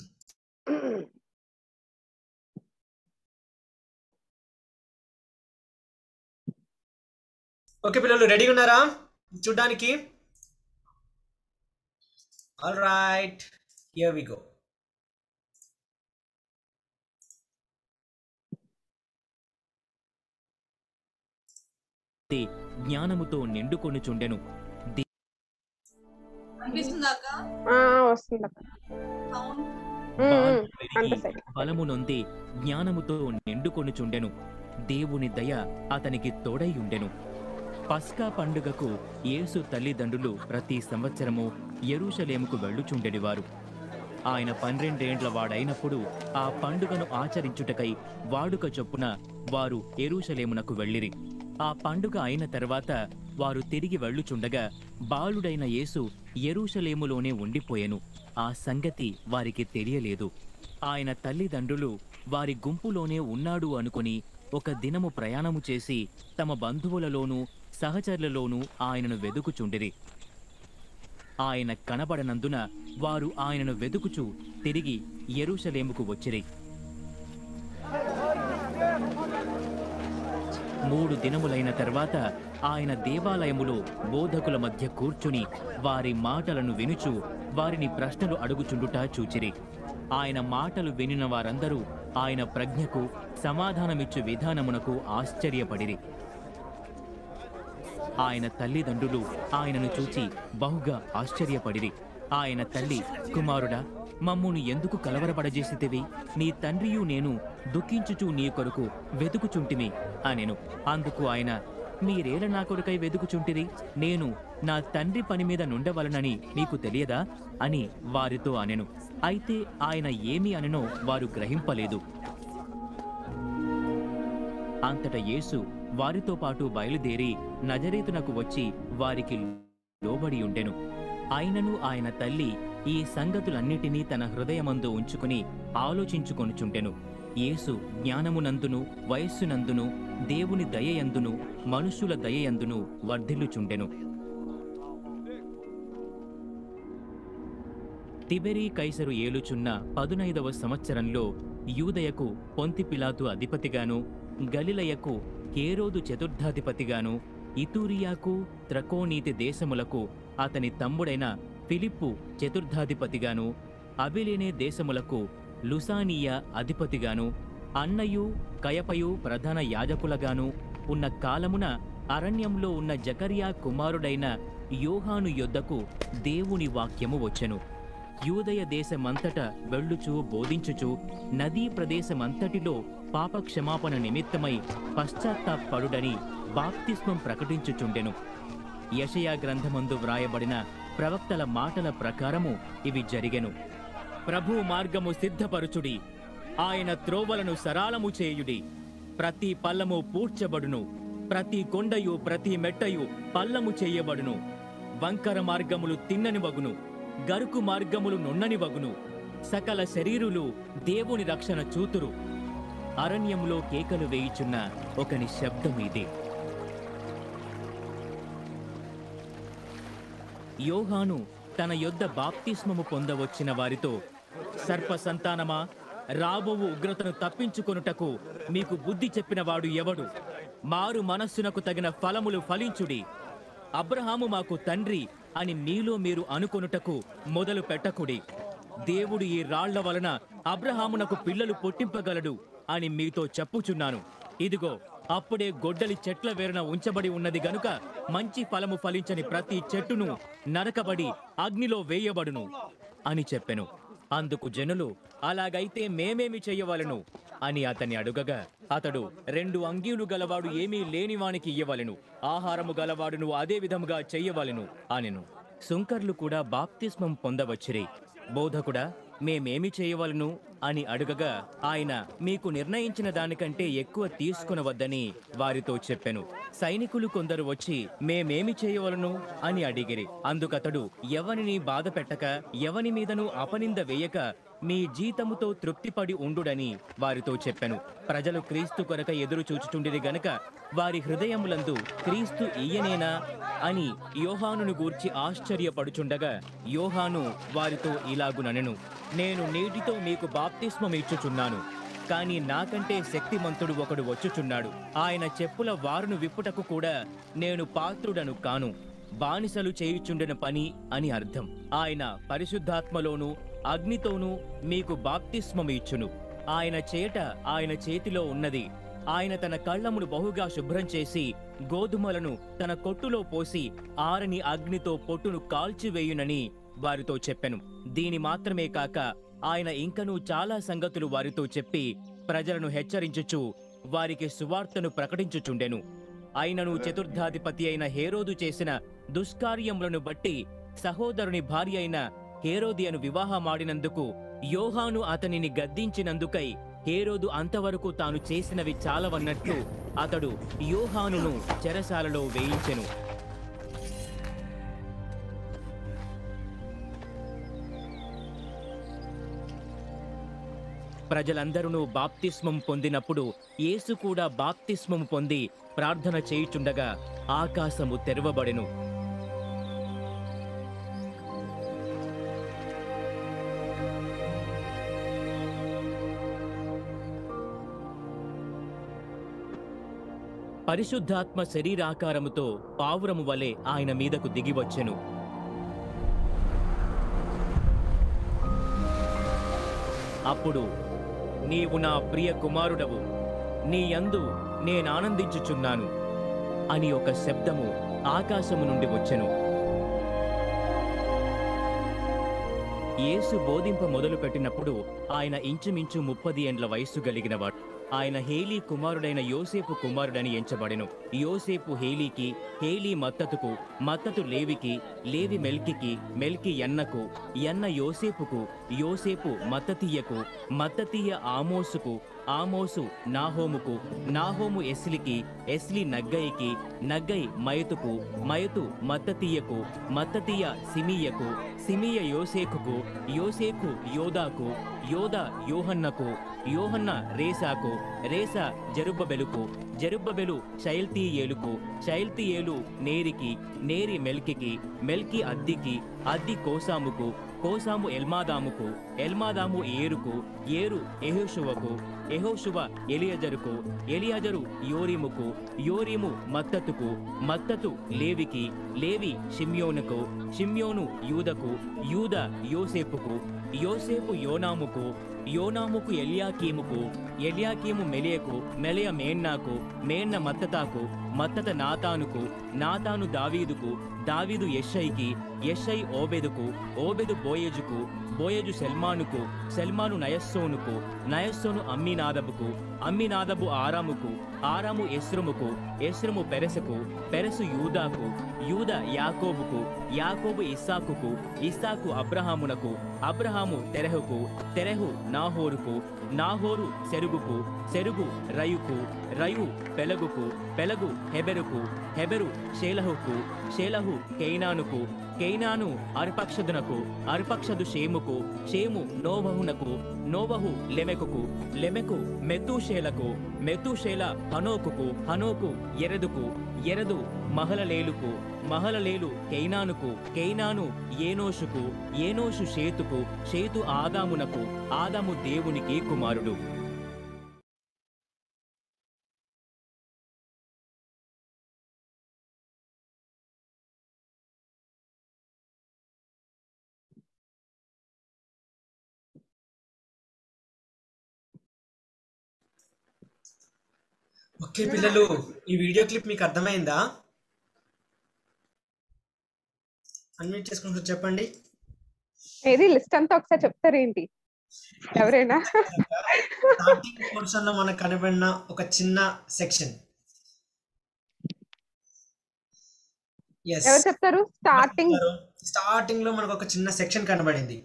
ఓకే పిల్లలు, రెడీగా ఉన్నారా చూడడానికి? All right, here we go. జ్ఞానముతో నిండుకొనుచుండెను. బలము నొంది జ్ఞానముతో నిండుకొనుచుండెను. దేవుని దయ అతనికి తోడై ఉండెను. పస్కా పండుగకు యేసు తల్లిదండ్రులు ప్రతి సంవత్సరము యెరూషలేముకు వెళ్ళుచుండెడివారు. ఆయన 12 ఏండ్ల వాడైనప్పుడు ఆ పండుగను ఆచరించుటకై వాడుక చొప్పున వారు యెరూషలేమునకు వెళ్ళిరి. ఆ పండుగ అయిన తర్వాత వారు తిరిగి వెళ్ళుచుండగా బాలుడైన యేసు యెరూషలేములోనే ఉండిపోయెను. ఆ సంగతి వారికి తెలియలేదు. ఆయన తల్లిదండ్రులు వారి గుంపులోనే ఉన్నాడు అనుకుని ఒక దినము ప్రయాణము చేసి తమ బంధువులలోనూ సహచరులలోనూ ఆయనను వెదుకుచుండిరి. ఆయన కనబడనందున వారు ఆయనను వెదుకుచు తిరిగి యెరూషలేముకు వచ్చిరి. 3 దినములైన తర్వాత ఆయన దేవాలయములో బోధకుల మధ్య కూర్చుని వారి మాటలను వినుచు వారిని ప్రశ్నలు అడుగుచుండుట చూచిరి. ఆయన మాటలు వినిన వారందరూ ఆయన ప్రజ్ఞకు సమాధానమిచ్చు విధానమునకు ఆశ్చర్యపడిరి. ఆయన తల్లిదండ్రులు ఆయనను చూచి బహుగా ఆశ్చర్యపడిరి. ఆయన తల్లి, కుమారుడా, మమ్మును ఎందుకు కలవరపడజేసితివి? నీ తండ్రియు నేను దుఃఖించుచు నీ కొరకు వెతుకుచుంటిమి అనెను. అందుకు ఆయన, మీరేల నా కొరకై వెతుకుచుంటిరి? నేను నా తండ్రి పని మీద నుండవలనని మీకు తెలియదా అని వారితో అనెను. అయితే ఆయన ఏమి అనెనో వారు గ్రహింపలేదు. అంతట యేసు వారితో పాటు బయలుదేరి నజరేతునకు వచ్చి వారికి లోబడి ఉండెను. ఆయనను ఆయన తల్లి ఈ సంగతులన్నిటినీ తన హృదయమందు ఉంచుకుని ఆలోచించుకొనుచుండెను. యేసు జ్ఞానమునందును వయస్సునందును దేవుని దయయందును మనుషుల దయయందును వర్ధిల్లుచుండెను. తిబెరీ కైసరు ఏలుచున్న 15వ సంవత్సరంలో యూదయకు పొంతి పిలాతు అధిపతిగాను, గలిలయకు హేరోదు చతుర్థాధిపతిగాను, ఇతూరియాకు త్రకోనీతి దేశములకు అతని తమ్ముడైన ఫిలిప్పు చతుర్థాధిపతిగాను, అబిలేనే దేశములకు లుసానియా అధిపతిగాను, అన్నయు కయపయు ప్రధాన యాజకులగాను ఉన్న కాలమున అరణ్యంలో ఉన్న జకర్యా కుమారుడైన యోహాను యొద్దకు దేవుని వాక్యము వచ్చెను. యూదయ దేశమంతట వెళ్ళుచు బోధించుచు నదీ ప్రదేశమంతటిలో పాపక్షమాపణ నిమిత్తమై పశ్చాత్తాపడుడని బాప్తిస్మం ప్రకటించుచుండెను. యెషయా గ్రంథమందు వ్రాయబడిన ప్రవక్తల మాటల ప్రకారము ఇవి జరిగెను. ప్రభు మార్గము సిద్ధపరుచుడి, ఆయన త్రోవలను సరాలము చేయుడి. ప్రతి పల్లము పూడ్చబడును, ప్రతి కొండయు ప్రతి మెట్టయు పల్లము చేయబడును. వంకర మార్గములు తిన్ననివగును, గరుకు మార్గములు నున్ననివగును. సకల శరీరులు దేవుని రక్షణ చూతురు. అరణ్యములో కేకలు వేయుచున్న ఒకని శబ్దమిది. యోహాను తన యొద్ద బాప్తిస్మము పొందవచ్చిన వారితో, సర్ప సంతానమా, రాబోవు ఉగ్రతను తప్పించుకొనుటకు మీకు బుద్ధి చెప్పినవాడు ఎవడు? మారు మనస్సునకు తగిన ఫలములు ఫలించుడి. అబ్రహాము మాకు తండ్రి అని మీలో మీరు అనుకొనుటకు మొదలు పెట్టకుడి. దేవుడు ఈ రాళ్ల వలన అబ్రహామునకు పిల్లలు పుట్టింపగలడు అని మీతో చెప్పుచున్నాను. ఇదిగో, అప్పుడే గొడ్డలి చెట్ల వేరున ఉంచబడి ఉన్నది గనుక మంచి ఫలము ఫలించని ప్రతి చెట్టును నరకబడి అగ్నిలో వేయబడును అని చెప్పెను. అందుకు జనులు, అలాగైతే మేమేమి చెయ్యవలెను అని అతన్ని అడుగగా, అతడు, 2 అంగీలు గలవాడు ఏమీ లేనివానికి ఇయ్యవలెను, ఆహారము గలవాడును అదే విధముగా చెయ్యవలెను అనెను. సుంకర్లు కూడా బాప్తిస్మం పొందవచ్చిరి. బోధకుడా, మేమేమి చేయవలను అని అడుగగా ఆయన, మీకు నిర్ణయించిన దానికంటే ఎక్కువ తీసుకునవద్దని వారితో చెప్పెను. సైనికులు కొందరు వచ్చి, మేమేమి చేయవలను అని అడిగిరి. అందుకతడు, ఎవనిని బాధ పెట్టక, ఎవని మీదను అపనింద వేయక మీ జీతముతో తృప్తిపడి ఉండుడని వారితో చెప్పెను. ప్రజలు క్రీస్తు కొరక ఎదురు చూచుచుండిరి గనక వారి హృదయములందు క్రీస్తు ఈయనేనా అని యోహానును గూర్చి ఆశ్చర్యపడుచుండగా, యోహాను వారితో ఇలాగుననెను, నేను నీటితో మీకు బాప్తిస్మం ఇచ్చుచున్నాను, కానీ నాకంటే శక్తిమంతుడు ఒకడు వచ్చుచున్నాడు. ఆయన చెప్పుల వారును విప్పుటకు కూడా నేను పాత్రుడను కాను. బానిసలు చేయుచుండిన పని అని అర్థం. ఆయన పరిశుద్ధాత్మలోను అగ్నితోనూ మీకు బాప్తిస్మం ఇచ్చును. ఆయన చేట ఆయన చేతిలో ఉన్నది. ఆయన తన కళ్ళమును బహుగా శుభ్రం చేసి గోధుమలను తన కొట్టులో పోసి ఆరని అగ్నితో పొట్టును కాల్చివేయునని వారితో చెప్పెను. దీని మాత్రమే కాక ఆయన ఇంకనూ చాలా సంగతులు వారితో చెప్పి ప్రజలను హెచ్చరించుచు వారికి సువార్తను ప్రకటించుచుండెను. అయినను చతుర్థాధిపతి అయిన హేరోదు చేసిన దుష్కార్యములను బట్టి సహోదరుని భార్య అయిన హేరోదియను వివాహమాడినందుకు యోహాను అతనిని గద్దించినందుకై హేరోదు అంతవరకు తాను చేసినవి చాలవన్నట్లు అతడు యోహానును చెరసాలలో వేయించెను. ప్రజలందరూ బాప్తిస్మం పొందినప్పుడు యేసు కూడా బాప్తిస్మం పొంది ప్రార్థన చేయుచుండగా ఆకాశము తెరవబడెను. పరిశుద్ధాత్మ శరీరాకారముతో పావురము వలె ఆయన మీదకు దిగివచ్చెను. అప్పుడు, నీవు నా ప్రియ కుమారుడవు, నీ యందు నేనానందించుచున్నాను అని ఒక శబ్దము ఆకాశము నుండి వచ్చెను. యేసు బోధింప మొదలుపెట్టినప్పుడు ఆయన ఇంచుమించు 30 ఏండ్ల వయస్సు కలిగినవాడు. ఆయన హేలీ కుమారుడైన యోసేపు కుమారుడని ఎంచబడెను. యోసేపు హేలీకి, హేలీ మత్తతుకు, మత్తతు లేవికి, లేవి మెల్కికి, మెల్కి యన్నకు, యన్న యోసేపుకు, యోసేపు మత్తతీయకు, మత్తతీయ ఆమోసుకు, ఆమోసు నాహోముకు, నాహోము ఎస్లికి, ఎస్లి నగ్గయికి, నగ్గై మయతుకు, మయతు మత్తతీయకు, మత్తతీయ సిమీయకు, సిమీయ యోసేకుకు, యోసేకు యోదాకు, యోద యోహన్నకు, యోహన్న రేసాకు, రేసా జెరుబ్బెబెలుకు, జెరుబ్బెబెలు షయల్తీయేలుకు, షయల్తీయేలు నేరికి, నేరి మెల్కికి, మెల్కి అద్దికి, అద్ది కోసాముకు, కోసాము ఎల్మాదాముకు, ఎల్మాదాము ఏరుకు, ఏరు ఎహోషువకు, ఎహోషువ ఎలియజరుకు, ఎలియజరు యోరీముకు, యోరీము మత్తతుకు, మత్తతు లేవికి, లేవి షిమ్యోనుకు, షిమ్యోను యూదకు, యూద యోసేపుకు, యోసేపు యోనాముకు, యోనాముకు ఎల్యాకీముకు, ఎల్యాకీము మెలియకు, మెలియ మేన్నాకు, మేన్న మత్తతాకు, మత్తత నాతానుకు, నాతాను దావీదుకు, దావీదు యెషయికి, యెషయి ఓబెదుకు, ఓబెదు బోయజుకు, బోయజు సెల్మానుకు, సెల్మాను నయస్సోనుకు, నయస్సోను అమ్మినాదబుకు, అమ్మినాదబు ఆరాముకు, ఆరాము ఎస్రుముకు, ఎస్రుము పెరెసుకు, పెరెసు యూదాకు, యూద యాకోబుకు, యాకోబు ఇస్సాకుకు, ఇస్సాకు అబ్రహామునకు, అబ్రహాము తెరహుకు, తెరహు నాహోరుకు, నాహోరు సెరుగుకు, సెరుగు రయుకు, రయు పెలగుకు, పెలగు హెబెరుకు, హెబెరు షేలహుకు, షేలహు కేయినానుకు, కేయినాను అర్పక్షదునకు, అర్పక్షదు షేముకు, షేము నోవహునకు, నోవహు లెమెకుకు, లెమెకు మెతూషేలకు, మెతూషేల హనోకుకు, హనోకు ఎరెదుకు, ఎరెదు మహలలేలుకు, మహలలేలు కేయినానుకు, కేయినాను ఏనోషుకు, ఏనోషు షేతుకు, షేతు ఆదామునకు, ఆదాము దేవునికి కుమారుడు. ఓకే పిల్లలు, ఈ వీడియో క్లిప్ మీకు అర్థమైందా? అన్మ్యూట్ చేసుకుంటూ చెప్పండి. ఏది లిస్ట్ అంతా ఒకసారి చెప్తారు ఏంటి ఎవరైనా? స్టార్టింగ్ పోర్షన్ లో మనకు కనబడిన ఒక చిన్న సెక్షన్. ఎవరు చెప్తారు? స్టార్టింగ్ లో మనకు ఒక చిన్న సెక్షన్ కనబడింది.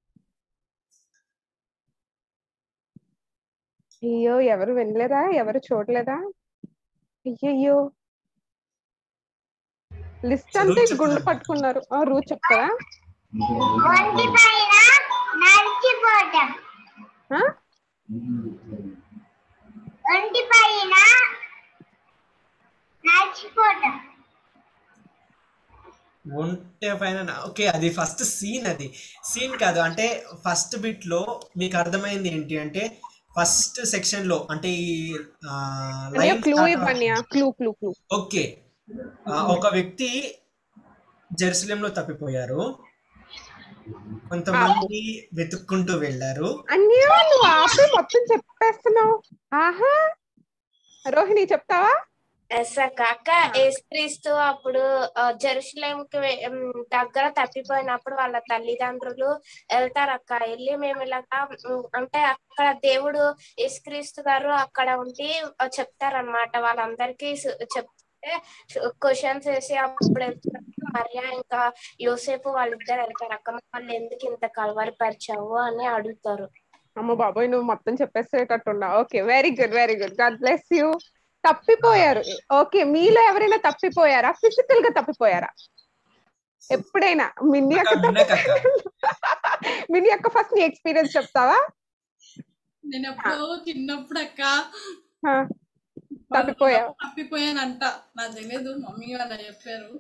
అయ్యో, ఎవరు వినలేదా? ఎవరు చూడలేదా? అయ్యయ్యో, లిస్ట్ అంతా గుండు పట్టుకున్నారు. రూట్ చెప్తారా? ఒంటి పైన నడిచిపోవటం, ఒంటి పైన నడిచిపోవటం. ఒంటె పైన ఓకే, అది ఫస్ట్ సీన్. అది సీన్ కాదు, అంటే ఫస్ట్ బిట్ లో మీకు అర్థమైంది ఏంటి అంటే, ఫస్ట్ సెక్షన్ లో అంటే ఈ ఓకే, ఒక వ్యక్తి జెరూసలేంలో తప్పిపోయారు, కొంతమంది వెతుక్కుంటూ వెళ్ళారు. అన్యా, నువ్వు ఆపి మొత్తం చెప్పేస్తున్నావు. ఆహా, రోహిణి చెప్తావా? కాక యేసుక్రీస్తు అప్పుడు జెరూసలేంకి దగ్గర తప్పిపోయినప్పుడు వాళ్ళ తల్లిదండ్రులు వెళ్తారు అక్క, వెళ్ళి మేము ఇలాగా అంటే అక్కడ దేవుడు యేసుక్రీస్తు గారు అక్కడ ఉండి చెప్తారనమాట. వాళ్ళందరికీ చెప్తే క్వశ్చన్స్ వేసి అప్పుడు మరియా ఇంకా యోసేపు వాళ్ళిద్దరు వెళ్తారు అక్క, వాళ్ళు ఎందుకు ఇంత కలవరి పరిచావు అని అడుగుతారు. అమ్మ బాబోయ్, నువ్వు మొత్తం చెప్పేసేటట్టున్నావు. Okay, very good, very good. God bless you. తప్పిపోయారు. ఓకే, మీలో ఎవరైనా తప్పిపోయారా? ఫిజికల్ గా తప్పిపోయారా ఎప్పుడైనా? మిన్ని అక్క ఫస్ట్ నీ ఎక్స్పీరియన్స్ చెప్తావా? నేను ఎప్పుడో చిన్నప్పుడు అక్క తప్పిపోయానంట. నాకు తెలియదు, మమ్మీ వాళ్ళు చెప్పారు.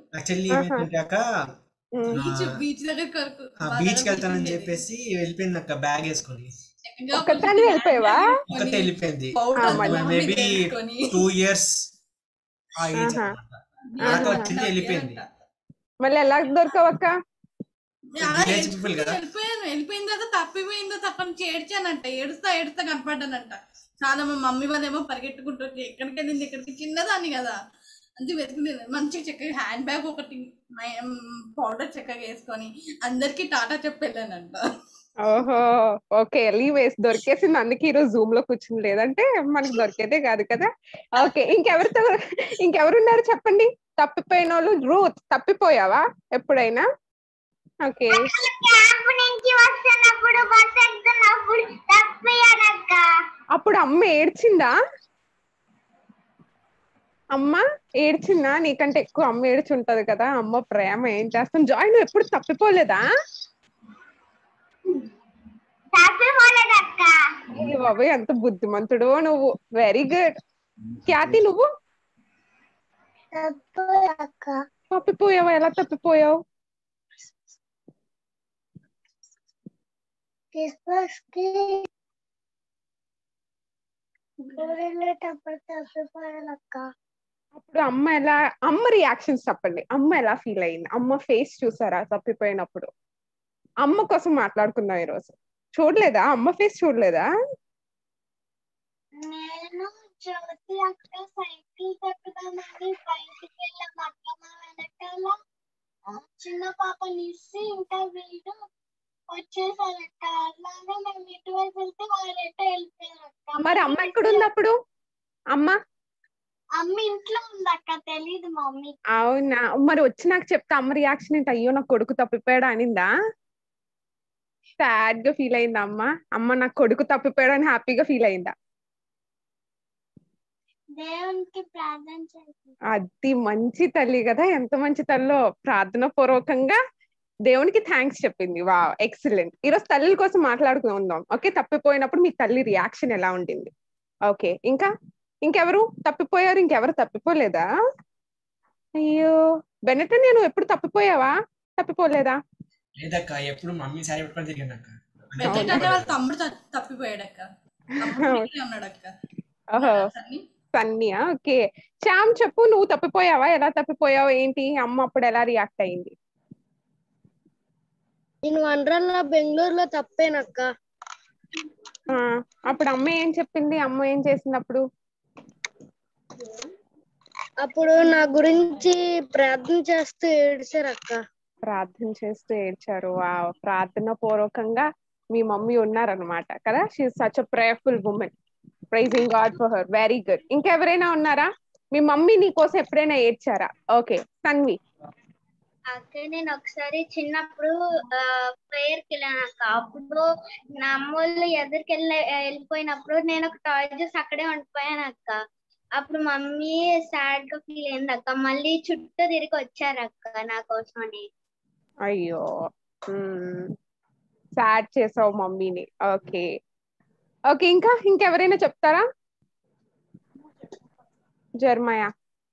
బీచ్ వెళ్తానని చెప్పేసి వెళ్ళిపోయింది అక్క, బ్యాగ్ వేసుకొని. ఒక్కదాన్ని వెళ్ళిపోయావా? ఒక్కతే వెళ్ళిపోయింది. మేబీ 2 years ఆ ఏజ్ అన్నమాట. వచ్చింది, వెళ్ళిపోయింది. మళ్ళీ ఎలా దొరకవక్క? వెళ్ళిపోయిన తర్వాత తప్పిపోయిందో తప్పని ఏడ్చానంట. ఏడుస్తా కనపడ్డానంట. చాలా మా మమ్మీ వాళ్ళేమో పరిగెట్టుకుంటూ ఎక్కడికి వెళ్ళింది, ఇక్కడికి చిన్నదాన్ని కదా, అంతే వెతుకుని మంచిగా చక్కగా హ్యాండ్ బ్యాగ్ ఒకటి పౌడర్ చక్కగా వేసుకొని అందరికి టాటా చెప్పి వెళ్ళానంట. ఓహో ఓకే లీవ్ వేసి దొరికేసింది, అందుకే ఈరోజు జూమ్ లో కూర్చుని, లేదంటే మనకి దొరికేదే కాదు కదా. ఓకే ఇంకెవరున్నారు చెప్పండి తప్పిపోయిన వాళ్ళు. రూత్ తప్పిపోయావా ఎప్పుడైనా? ఓకే క్యాంప్ నుంచి వస్తున్నప్పుడు బస్ ఎక్కుతున్నప్పుడు తప్పిపోయానక్క. అప్పుడు అమ్మ ఏడ్చిందా? అమ్మ ఏడ్చిందా? నీకంటే ఎక్కువ అమ్మ ఏడ్చి ఉంటది కదా, అమ్మ ప్రేమ ఏం చేస్తాం. జాయ్ నువ్వు ఎప్పుడు తప్పిపోలేదా? తప్పిపోలేదక్క. బాబు ఎంత బుద్ధిమంతుడు నువ్వు, వెరీ గుడ్. ఖ్యాతి నువ్వు తప్పిపోయావా? ఎలా తప్పిపోయావు? అప్పుడు అమ్మ రియాక్షన్స్ చెప్పండి. అమ్మ ఎలా ఫీల్ అయింది? అమ్మ ఫేస్ చూసారా తప్పిపోయినప్పుడు? అమ్మ కోసం మాట్లాడుకుందాం ఈరోజు. చూడలేదా అమ్మ ఫేస్? చూడలేదా? నేను జ్యోతి అక్క సైకిల్ తొక్కుదామని బయటికి వెళ్ళాం. అక్క మా వెనకాల చిన్న పాపని ఇస్తే ఇంకా వీడు వచ్చేసారక్క. అలాగే మేము ఇటువైపు వెళ్తే వాళ్ళెటో వెళ్ళిపోయారక్క. మరి అమ్మ ఎక్కడుంది అప్పుడు? అమ్మ ఇంట్లో ఉందక్క, తెలీదు మమ్మీ. అవునా? మరి వచ్చి నాకు చెప్తే అమ్మ రియాక్షన్ ఏంటి? అయ్యో నా కొడుకు తప్పిపోయాడా అనిందా? సాడ్ గా ఫీల్ అయిందా అమ్మ? అమ్మ నా కొడుకు తప్పిపోయాడు అని హ్యాపీగా ఫీల్ అయిందా? దేవునికి ప్రార్థన చేసి అది మంచి తల్లి కదా, ఎంత మంచి తల్లో ప్రార్థన పూర్వకంగా దేవునికి థ్యాంక్స్ చెప్పింది. వా ఎక్సలెంట్. ఈరోజు తల్లి కోసం మాట్లాడుకుందాం. ఓకే తప్పిపోయినప్పుడు మీ తల్లి రియాక్షన్ ఎలా ఉండింది? ఓకే ఇంకెవరు తప్పిపోయారు? ఇంకెవరు తప్పిపోలేదా? అయ్యో బెనెట్ నేను ఎప్పుడు తప్పిపోయావా? తప్పిపోలేదా? లేదక్క, ఎప్పుడు మమ్మీ సారీ పెట్టుకొని తిరిగానక్క. పెద్దకంటే వాళ్ళ తమ్ముడు తప్పిపోయాడక్క. ఉన్నాడక్క. ఓహో సన్నియా. ఓకే శ్యామ్ చెప్పు, నువ్వు తప్పిపోయావా? ఎలా తప్పిపోయావు ఏంటి? అమ్మ అప్పుడు ఎలా రియాక్ట్ అయింది? నేను వండర్లా బెంగళూరులో తప్పానక్క. అప్పుడు అమ్మ ఏం చెప్పింది? అమ్మ ఏం చేసింది అప్పుడు? అప్పుడు నా గురించి ప్రార్థన చేస్తూ ఏడ్చారక్క. ప్రార్థన చేస్తూ ఏడ్చారు. ప్రార్థన పూర్వకంగా మీ మమ్మీ ఉన్నారనమాట కదా. She is such a prayerful women. Praising God for her. Very good. ఇంకెవరైనా ఉన్నారా? మీ మమ్మీ నీ కోసం ఎప్పుడైనా ఏడ్చారా? ఓకే సన్వి. అక్క నేను ఒకసారి చిన్నప్పుడు ప్రేయర్ కి వెళ్ళానక్క. అప్పుడు నా అమ్మోళ్ళు ఎదురుకి వెళ్ళిపోయినప్పుడు నేను ఒక టాయ్ చూసి అక్కడే ఉండిపోయాను అక్క. అప్పుడు మమ్మీ సాడ్ గా ఫీల్ అయింది అక్క. మళ్ళీ చుట్టూ తిరిగి వచ్చారక్క నా కోసమని. అయ్యో సాడ్ చేసావు మమ్మీని. ఓకే ఓకే ఇంకెవరైనా చెప్తారా? జర్మయా.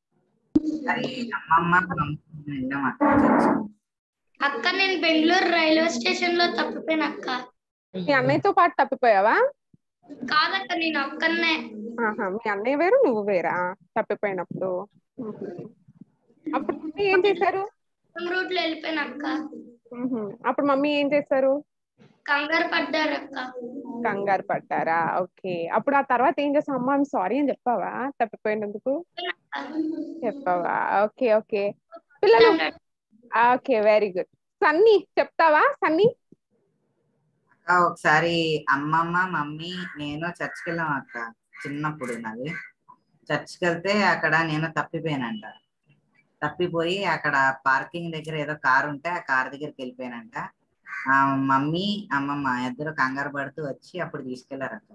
అక్క నేను బెంగళూరు రైల్వే స్టేషన్ లో తప్పిపోయాను అక్క. మీ అన్నయ్యతో పాటు తప్పిపోయావా? కాదక్క నేను ఒక్కనే. మీ అన్నయ్య వేరు నువ్వు వేరా తప్పిపోయినప్పుడు? అప్పుడు మమ్మీ ఏం చేశారు? రూట్ లో వెళ్ళిపోయాను అక్క. అప్పుడు మమ్మీ ఏం చేశారు? కంగారు పడ్డారు అక్క. కంగారు పడ్డారా? ఓకే అప్పుడు ఆ తర్వాత ఏం చేసావు? అమ్మ సారీ అని చెప్పావా తప్పిపోయినందుకు? చెప్పావా? ఓకే ఓకే పిల్లలు. Okay very good. సన్నీ చెప్తావా? సన్నీ ఒకసారి అమ్మమ్మ మమ్మీ నేను చర్చికి వెళ్ళాం అక్క. చిన్నప్పుడు నాది చర్చికి వెళ్తే అక్కడ నేను తప్పిపోయానంట. తప్పిపోయి అక్కడ పార్కింగ్ దగ్గర ఏదో కారు ఉంటే ఆ కార్ దగ్గరికి వెళ్ళిపోయానంట. మమ్మీ అమ్మమ్మ ఇద్దరు కంగారు పడుతూ వచ్చి అప్పుడు తీసుకెళ్లారక్క.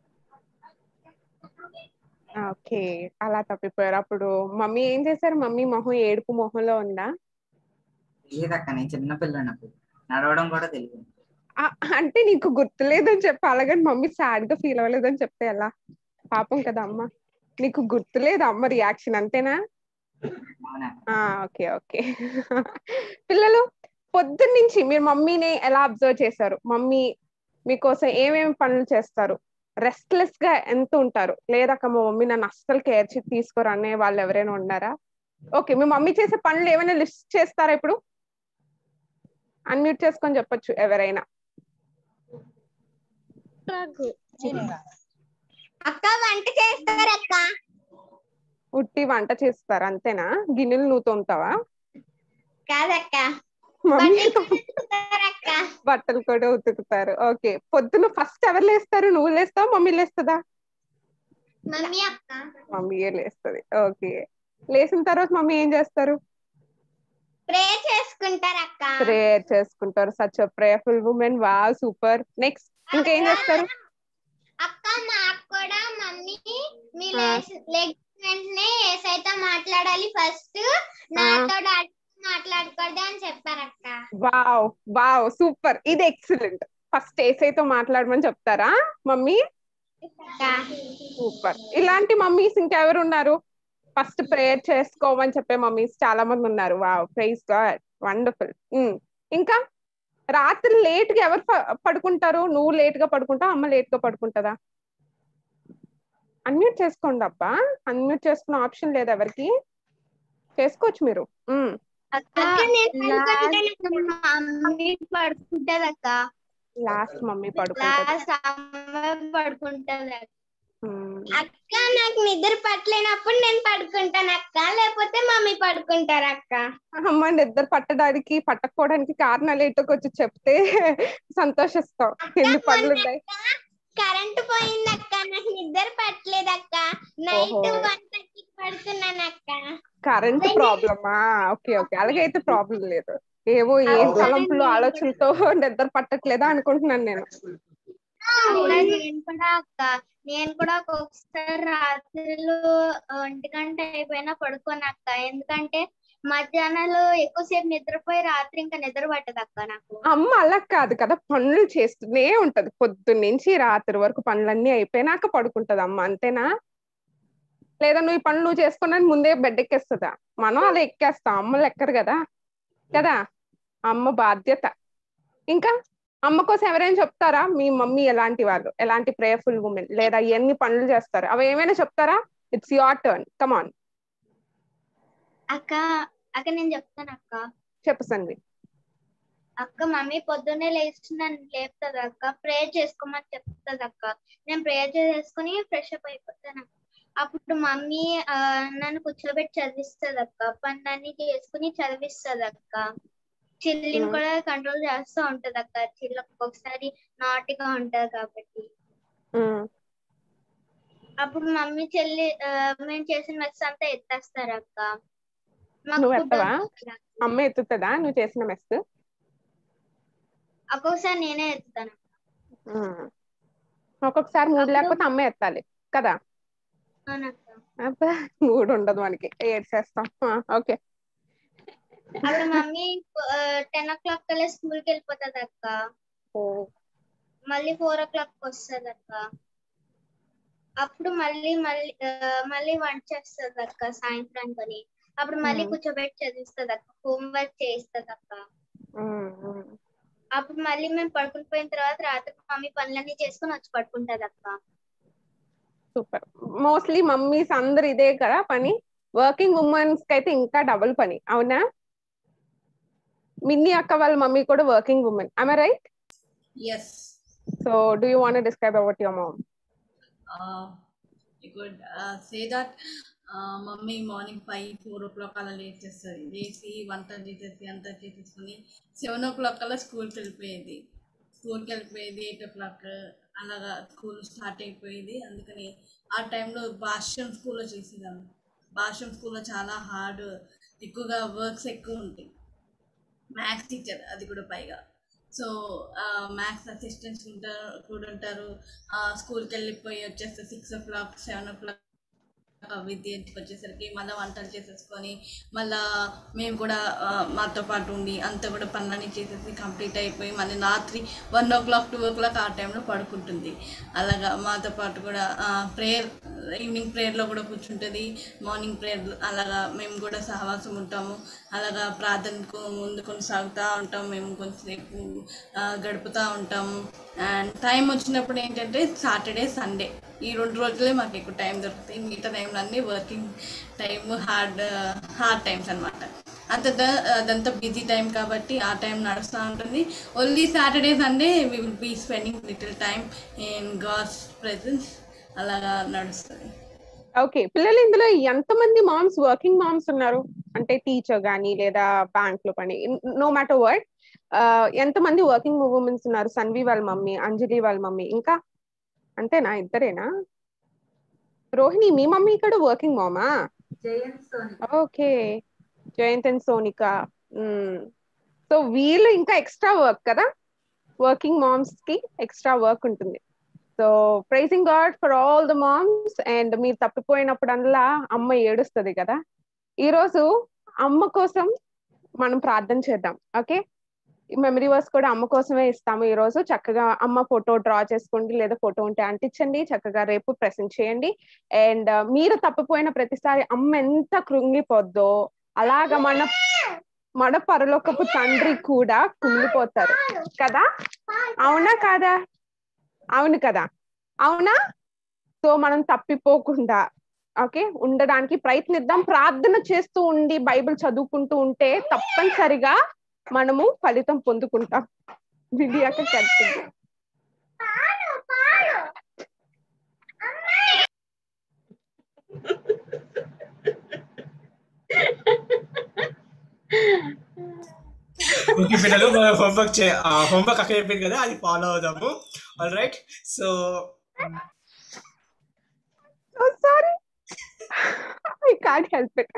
ఓకే అలా తప్పిపోయారు. అప్పుడు మమ్మీ ఏం చేశారు? మమ్మీ మొహం ఏడుపు మొహంలో ఉందా? తెలియదక్క, నేను చిన్నపిల్లనప్పుడు నడవడం కూడా తెలియదు. అంటే నీకు గుర్తులేదని చెప్పి అలాగని మమ్మీ సాడ్ గా ఫీల్ అవ్వలేదని చెప్తే ఎలా? పాపం కదా అమ్మ. నీకు గుర్తులేదు అమ్మ రియాక్షన్ అంతేనా? ఓకే ఓకే పిల్లలు పొద్దున్నుంచి మీరు మమ్మీని ఎలా అబ్జర్వ్ చేశారు? మమ్మీ మీకోసం ఏమేమి పనులు చేస్తారు? రెస్ట్లెస్ గా ఎంత ఉంటారు? లేదక్క మా మమ్మీ నన్ను అస్సలు కేర్ తీసుకోరు అనే వాళ్ళు ఎవరైనా ఉన్నారా? ఓకే మీ మమ్మీ చేసే పనులు ఏమైనా లిస్ట్ చేస్తారా? ఇప్పుడు అన్మ్యూట్ చేసుకొని చెప్పొచ్చు ఎవరైనా. అక్క వంట చేస్తారక్క. ఉట్టి వంట చేస్తారు అంతేనా? గిన్నెలు నువ్వు తోముతావా? కాదక్క మమ్మీ అక్క బట్టలు కూడా ఉతుకుతారు. ఓకే. పొద్దున ఫస్ట్ ఎవరు లేస్తారు? నువ్వు లేస్తావా, మమ్మీ లేస్తుందా? మమ్మీ అక్క మమ్మీయే లేస్తుంది. ఓకే. లేచిన తర్వాత మమ్మీ ఏం చేస్తారు? ప్రేయర్ చేసుకుంటారు అక్క. ప్రేయర్ చేసుకుంటారు. Such a prayerful women. Wow, super. Next ఇంకేం చేస్తారు? అక్క మాకు కూడా మమ్మీ మీ వెంటనే ఏసైతో మాట్లాడాలి ఫస్ట్, నాతో డాడీ మాట్లాడకూడదు అని చెప్పారక్క. Wow wow, super. ఇది ఎక్సలెంట్. ఫస్ట్ ఏసైతో మాట్లాడమని చెప్తారా మమ్మీ? సూపర్. ఇలాంటి మమ్మీస్ ఇంకెవరు ఉన్నారు? ఫస్ట్ ప్రేయర్ చేసుకోమని చెప్పే మమ్మీస్ చాలా మంది ఉన్నారు. Wow, praise God, wonderful. ఇంకా రాత్రి లేట్ గా ఎవరు పడుకుంటారు? నువ్వు లేట్ గా పడుకుంటావు, అమ్మ లేట్ గా పడుకుంటుందా? అన్మ్యూట్ చేసుకోండి అబ్బా. అన్మ్యూట్ చేసుకున్న ఆప్షన్ లేదు ఎవరికి. చేసుకోవచ్చు మీరు. మమ్మీ పడుకుంటది అక్క. Last mummy పడుకుంటది. పడుకుంటది అక్క. నాకు నిద్ర పట్టలేనప్పుడు నేను పడుకుంటాను అక్క, లేకపోతే మమ్మీ పడుకుంటారు అక్క. అమ్మ నిద్ర పట్టడానికి పట్టకపోవడానికి కారణాలు ఏంటో కొంచెం చెప్తే సంతోషిస్తాం. ఎన్ని పనులు ఉన్నాయి. కరెంట్ పోయింది అక్క, నాకు నిద్ర పట్టలేదు అక్క. నైట్ 1:30కి పడుకున్నాను అక్క. కరెంట్ ప్రాబ్లమా? ఓకే ఓకే, అలాగైతే ప్రాబ్లం లేదు. ఏవో ఏం తలంపులు ఆలోచనతో నిద్ర పట్టట్లేదా అనుకుంటున్నాను నేను. నేను కూడా ఒక్కొక్కసారి రాత్రిలో 1 గంట అయిపోయినా పడుకోను అక్క. ఎందుకంటే మధ్యాహ్నాలు ఎక్కువసేపు నిద్రపోయి రాత్రి ఇంకా నిద్ర పట్టదు అక్క నాకు. అమ్మ అలా కాదు కదా, పనులు చేస్తూనే ఉంటది పొద్దున్న నుంచి రాత్రి వరకు. పనులన్నీ అయిపోయినాక పడుకుంటది అమ్మ, అంతేనా? లేదా నువ్వు ఈ పనులు నువ్వు చేసుకున్నాను ముందే బెడ్ ఎక్కేస్తుందా? మనం అలా ఎక్కేస్తాం, అమ్మలు ఎక్కరు కదా కదా. అమ్మ బాధ్యత. ఇంకా అమ్మ కోసం ఎవరైనా చెప్తారా? మీ మమ్మీ ఎలాంటి వాళ్ళు, ఎలాంటి ప్రేయర్ఫుల్ ఉమెన్, లేదా ఎన్ని పనులు చేస్తారు, అవి ఏమైనా చెప్తారా? It's your turn, come on. అక్క అక్క నేను చెప్తాను అక్క. చెప్పు సంది. అక్క మమ్మీ పొద్దున్నే లేచి నన్ను లేపుతుంది అక్క, ప్రేయర్ చేసుకోమని చెప్తుంది అక్క. నేను ప్రేయర్ చేసుకుని ఫ్రెష్ అప్ అయిపోతాను అక్క. అప్పుడు మమ్మీ నన్ను కూర్చోబెట్టి చదివిస్తుంది అక్క. పనులన్నీ చేసుకుని చదివిస్తుంది అక్క. చెల్లిని కూడా కంట్రోల్ చేస్తూ ఉంటది అక్క. చెల్లి ఒక్కొక్కసారి నాటిగా ఉంటది కాబట్టి. అప్పుడు మమ్మీ చెల్లి మేము చేసిన మెస్ అంతా ఎత్తేస్తారు అక్క. నువ్వు ఎత్తవా? అమ్మ ఎత్తుతుందా నువ్వు చేసిన మెస్? ఒక్కొక్కసారి నేనే ఎత్తుతాను. ఒక్కొక్కసారి మూడు లేకపోతే అమ్మ ఎత్తాలి కదా. అబ్బా, మూడు ఉండదు మనకి, ఏడ్చేస్తాం. ఓకే. అప్పుడు మమ్మీ 10 o'clock కల్లా స్కూల్ కి వెళ్ళిపోతుంది అక్క. మళ్ళీ 4 o'clock వస్తుంది అక్క. అప్పుడు మళ్ళీ వంట చేస్తుంది అక్క సాయంత్రానికి. అప్పుడు మళ్ళీ కూర్చోబెట్టి చదివిస్తుంది అక్క. హోంవర్క్ చేయిస్తుంది అక్క. అప్పుడు మళ్ళీ మేము పడుకుని పోయిన తర్వాత రాత్రి మమ్మీ పనులన్నీ చేసుకుని వచ్చి పడుకుంటది అక్క. సూపర్. మోస్ట్లీ మమ్మీస్ అందరు ఇదే కదా పని. వర్కింగ్ ఉమెన్స్ కి అయితే ఇంకా డబుల్ పని, అవునా? మిన్ని అక్క వాళ్ళ మమ్మీ కూడా working women, am I right? Yes. So do you want to describe about your mom? You could say that mummy morning 5-4 o'clock అలా లేచేస్తుంది. లేచి వంట చేసేసి అంతా చేసేసుకుని 7 o'clock అలా స్కూల్కి వెళ్ళిపోయేది. 8 o'clock అలాగా స్కూల్ స్టార్ట్ అయిపోయేది. అందుకని ఆ టైంలో భాష్యం స్కూల్లో చేసేదాన్ని. భాష్యం స్కూల్లో చాలా హార్డ్, ఎక్కువగా వర్క్స్ ఎక్కువ ఉంటాయి. మ్యాథ్స్ టీచర్, అది కూడా పైగా. సో మ్యాథ్స్ అసిస్టెంట్స్ కూడా ఉంటారు. స్కూల్కి వెళ్ళిపోయి వచ్చేస్తే 6 o'clock 7 o'clock విద్యార్థికి వచ్చేసరికి మళ్ళీ వంటలు చేసేసుకొని మళ్ళీ మేము కూడా మాతో పాటు ఉండి అంతా కూడా పనులన్నీ చేసేసి కంప్లీట్ అయిపోయి మళ్ళీ రాత్రి 1 o'clock 2 o'clock ఆ టైంలో పడుకుంటుంది. అలాగా మాతో పాటు కూడా ప్రేయర్, ఈవినింగ్ ప్రేయర్లో కూడా కూర్చుంటుంది. మార్నింగ్ ప్రేయర్ అలాగా మేము కూడా సహవాసం ఉంటాము. అలాగా ప్రార్థనకు ముందు కొనసాగుతూ ఉంటాము. మేము కొంచెంసేపు గడుపుతూ ఉంటాము. అండ్ టైం వచ్చినప్పుడు ఏంటంటే సాటర్డే సండే ఈ 2 రోజులే మాకు ఎక్కువ టైం దొరుకుతాయి. మిగతా టైంలో అన్నీ వర్కింగ్ టైం, హార్డ్ టైమ్స్ అనమాట. అదంతా బిజీ టైం కాబట్టి ఆ టైం నడుస్తూ ఉంటుంది. Only Saturday Sunday we will be spending little time in God's presence. అలాగా నడుస్తుంది. ఓకే, పిల్లలు ఇందులో ఎంతమంది మామ్స్ వర్కింగ్ మామ్స్ ఉన్నారు? అంటే టీచర్ గానీ లేదా బ్యాంక్ లో పని, నో మ్యాటర్ వర్డ్, ఎంతమంది వర్కింగ్ ఉమెన్స్ ఉన్నారు? సన్వి వాళ్ళ మమ్మీ, అంజలి వాళ్ళ మమ్మీ, ఇంకా అంతేనా? ఇద్దరేనా? రోహిణి, మీ మమ్మీ ఇక్కడ వర్కింగ్ మామా? Jayant Sonika. Okay, Jayant and Sonika. So వీళ్ళు ఇంకా ఎక్స్ట్రా వర్క్ కదా, వర్కింగ్ మామ్స్ కి ఎక్స్ట్రా వర్క్ ఉంటుంది. So praising God for all the moms. And మీరు తప్పిపోయినప్పుడల్లా అమ్మ ఏడుస్తుంది కదా, ఈరోజు అమ్మ కోసం మనం ప్రార్థన చేద్దాం. ఓకే, మెమరీ వర్స్ కూడా అమ్మ కోసమే ఇస్తాము ఈ రోజు. చక్కగా అమ్మ ఫోటో డ్రా చేసుకోండి, లేదా ఫోటో ఉంటే అంటించండి, చక్కగా రేపు ప్రెసెంట్ చేయండి. అండ్ మీరు తప్పిపోయిన ప్రతిసారి అమ్మ ఎంత కృంగిపోద్దో అలాగా మన పరలోకపు తండ్రి కూడా కుమిలిపోతారు కదా. అవునా కాదా? అవును కదా, అవునా? సో మనం తప్పిపోకుండా ఓకే ఉండడానికి ప్రయత్నిద్దాం. ప్రార్థన చేస్తూ ఉండి బైబిల్ చదువుకుంటూ ఉంటే తప్పనిసరిగా మనము ఫలితం పొందుకుంటాం. విడియాక కట్టింది. ఓకే పిల్లలు, హోంవర్క్ అక్కడ చెప్పింది కదా, అది ఫాలో అవుదాము. All right. So sorry, I can't help it.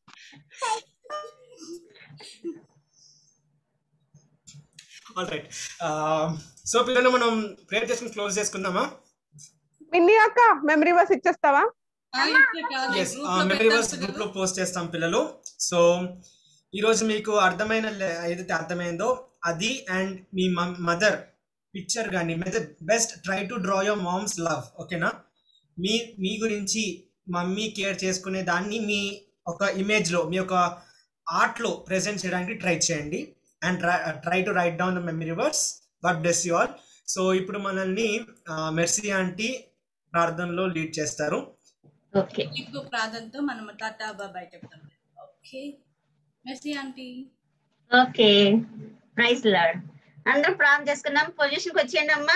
All right. So పిల్లలు, మనం ప్రేయర్ చేసుకుని క్లోజ్ చేసుకుందామా? మిన్ని అక్క memory verse ఇచ్చేస్తావా? Yes, memory verse group లో పోస్ట్ చేస్తాం పిల్లలు. సో ఈరోజు మీకు అర్థమైన ఏదైతే అర్థమైందో అది, అండ్ మీ మదర్ పిక్చర్ కానీ best try to draw your moms love. ఓకేనా? మీ గురించి మమ్మీ కేర్ చేసుకునే దాన్ని మీ ఒక ఇమేజ్ లో, మీ ఒక ఆర్ట్ లో ప్రెజెంట్ చేయడానికి ట్రై చేయండి. And try to write down the memory verse. God bless you all. So ఇప్పుడు మనల్ని మెర్సీ ఆంటీ ప్రార్థనలో లీడ్ చేస్తారు. ఓకే, ఇప్పుడు ప్రార్థనతో మనం టాటా బాబాయ్ చెప్తాం. Okay mercy aunty. Okay, praise Lord. అందరూ ప్రార్థన చేసుకున్నాం. పొజిషన్కి వచ్చేయండి అమ్మా.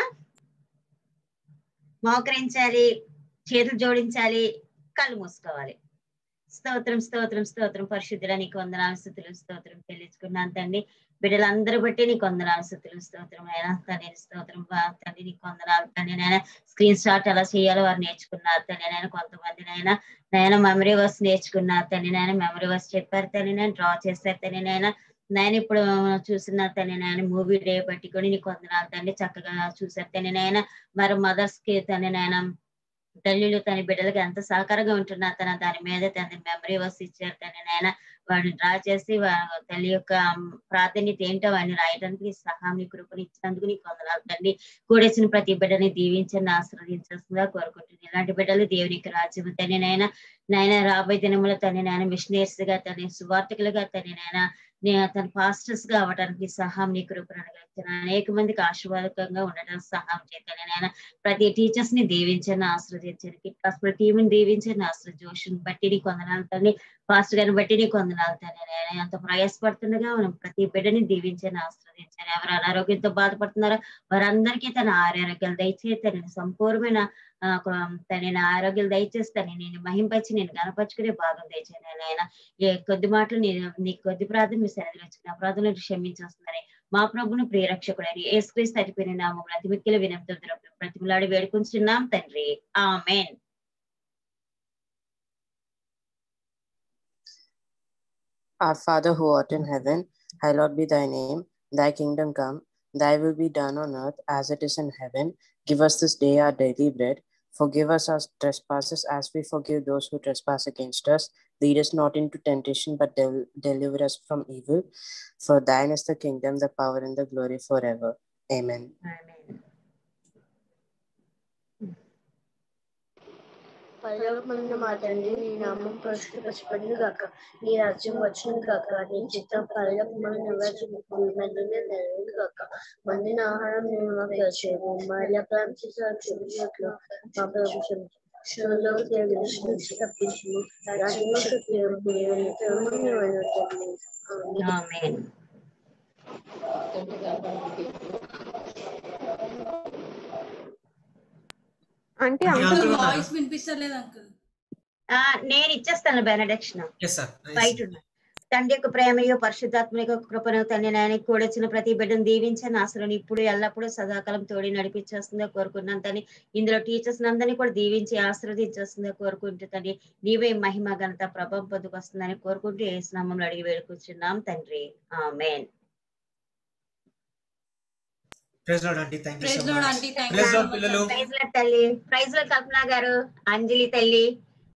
మోకరించాలి, చేతులు జోడించాలి, కళ్ళు మూసుకోవాలి. స్తోత్రం స్తోత్రం స్తోత్రం పరిశుద్ధుల, నీకు వందనాలు స్తుతులు స్తోత్రం చెల్లించుకున్నాను తండ్రి. బిడ్డలందరూ బట్టి నీకు వందనాలు స్తుతులు స్తోత్రం అయినా తండ్రి. స్తోత్రం తండ్రి, నీకు వందనాలు తండ్రి. నేను స్క్రీన్ షాట్ ఎలా చేయాలో వారు నేర్చుకున్నారు తండ్రి. నేను కొంతమంది నేను మెమరీ వర్స్ నేర్చుకున్నారు తండ్రి. నేను మెమరీ వర్స్ చెప్పారు తండ్రి. నేను డ్రా చేశారు తండ్రి. నేను ఇప్పుడు చూసిన తండ్రి, నేను మూవీ డే పెట్టుకొని నీకు వందనాలు తండ్రి. చక్కగా చూసారు తండ్రి. మరి మదర్స్ కి తండ్రి, తల్లులు తన బిడ్డలకు ఎంత సహకారంగా ఉంటున్నారు తన దాని మీద తన మెమరీ వర్స్ ఇచ్చారు తండ్రి. వాడిని డ్రా చేసి తల్లి యొక్క ప్రాధాన్యత ఏంటో వాడిని రాయడానికి సహాయం కృపను ఇచ్చినందుకు నీకు వందనాలు తండ్రి. కూడేసిన ప్రతి బిడ్డని దీవించండి, ఆశీర్వదించాల్సిందిగా కోరుకుంటుంది. ఇలాంటి బిడ్డలు దేవునికి రాజ్యం తండ్రి. నాయన రాబోయే దినములో తండ్రి, మిషనరీస్ గా తండ్రి, సువార్థకులుగా తండ్రి, తన పాస్టర్స్ గా అవ్వడానికి సహాయం నీ కృపను అనుగ్రహించాను. అనేక మందికి ఆశీర్వాదకంగా ఉండడానికి సహాయం చేస్తాను. ప్రతి టీచర్స్ ని దీవించండి, ఆశ్రదించండి. కిట్ హాస్పిటల్ టీంని దీవించండి, జోషుని బట్టి నీకు వందనాలు తండ్రి. పాస్టర్ గారిని బట్టి నీకు వందనాలు తండ్రి. అంత ప్రయాసపడుతుండగా మనం ప్రతి బిడ్డని దీవించండి, ఆశ్రదించండి. ఎవరు అనారోగ్యంతో బాధపడుతున్నారో వారందరికీ తన ఆరోగ్యాలు దయచేస్తాను. సంపూర్ణమైన తన ఆరోగ్యాలు దయచేస్తాను. నేను మహింపరిచి నేను గణపరుచుకునే భాగం దయచేయండి. ఆయన కొద్ది మాటలు నీ కొద్ది ప్రార్థన మీ సన్నిధిలో వచ్చిన అపరాధులను క్షమించేస్తున్నారని మా ప్రభును ప్రియరక్షకుడని యేసుక్రీస్తు అతిపోయిన నామములో అతి మిక్కిలి వినయంతో బ్రతిమలాడి వేడుకుంటున్నాం తండ్రి. ఆమేన్. Our Father who art in heaven, hallowed be thy name. Thy kingdom come, thy will be done on earth as it is in heaven. Give us this day our daily bread. Forgive us our trespasses as we forgive those who trespass against us. Lead us not into temptation, but deliver us from evil. For thine is the kingdom, the power, and the glory forever. Amen. Amen. పరలోకమందున్న మా తండ్రి, నీ నామం పరిశుద్ధపరచబడును గాక. నీ రాజ్యం వచ్చును గాక. నీ చిత్తం పరలోకమందు నెరవేరును గాక. మందిన ఆహారం నేను మాకు దయచేయము. మా అపరాధం చేసిన క్షమించినట్లు మా ప్రభువు క్షమించు. శోధనలో నుంచి తప్పించుము. రాజ్యము శక్తి ఆమేన్. అంటే వాయిస్ వినిపిస్తలేదు అంకుల్. నేను ఇచ్చేస్తాను బెనడిక్షన్ ఎస్ సార్ బయట ఉన్న. తండ్రి యొక్క ప్రేమయో పరిశుద్ధాత్మ యొక్క కృపను తండ్రి నాయనకి కూడొచ్చిన ప్రతి బిడ్డను దీవించని అసలు ఇప్పుడు ఎల్లప్పుడూ సదాకాలం తోడి నడిపించేస్తుందో కోరుకున్నాను తండ్రి. ఇందులో టీచర్స్ అందరినీ కూడా దీవించి ఆశీర్వదించేస్తుందో కోరుకుంటూ తండ్రి. నీవే మహిమ ఘనత ప్రభావం పొందుకొస్తుందని కోరుకుంటూ యేసు నామములో అడిగి వేడుకొచ్చున్నాం తండ్రి. Amen. Praise Lord aunty, thank you so praise Lord much. Aunty, thank you praise so Lord much. పిల్లలు. ప్రైజ్ లార్డ్ తల్లి, ప్రైజ్ లార్డ్ కల్పన గారు, అంజలి తల్లి,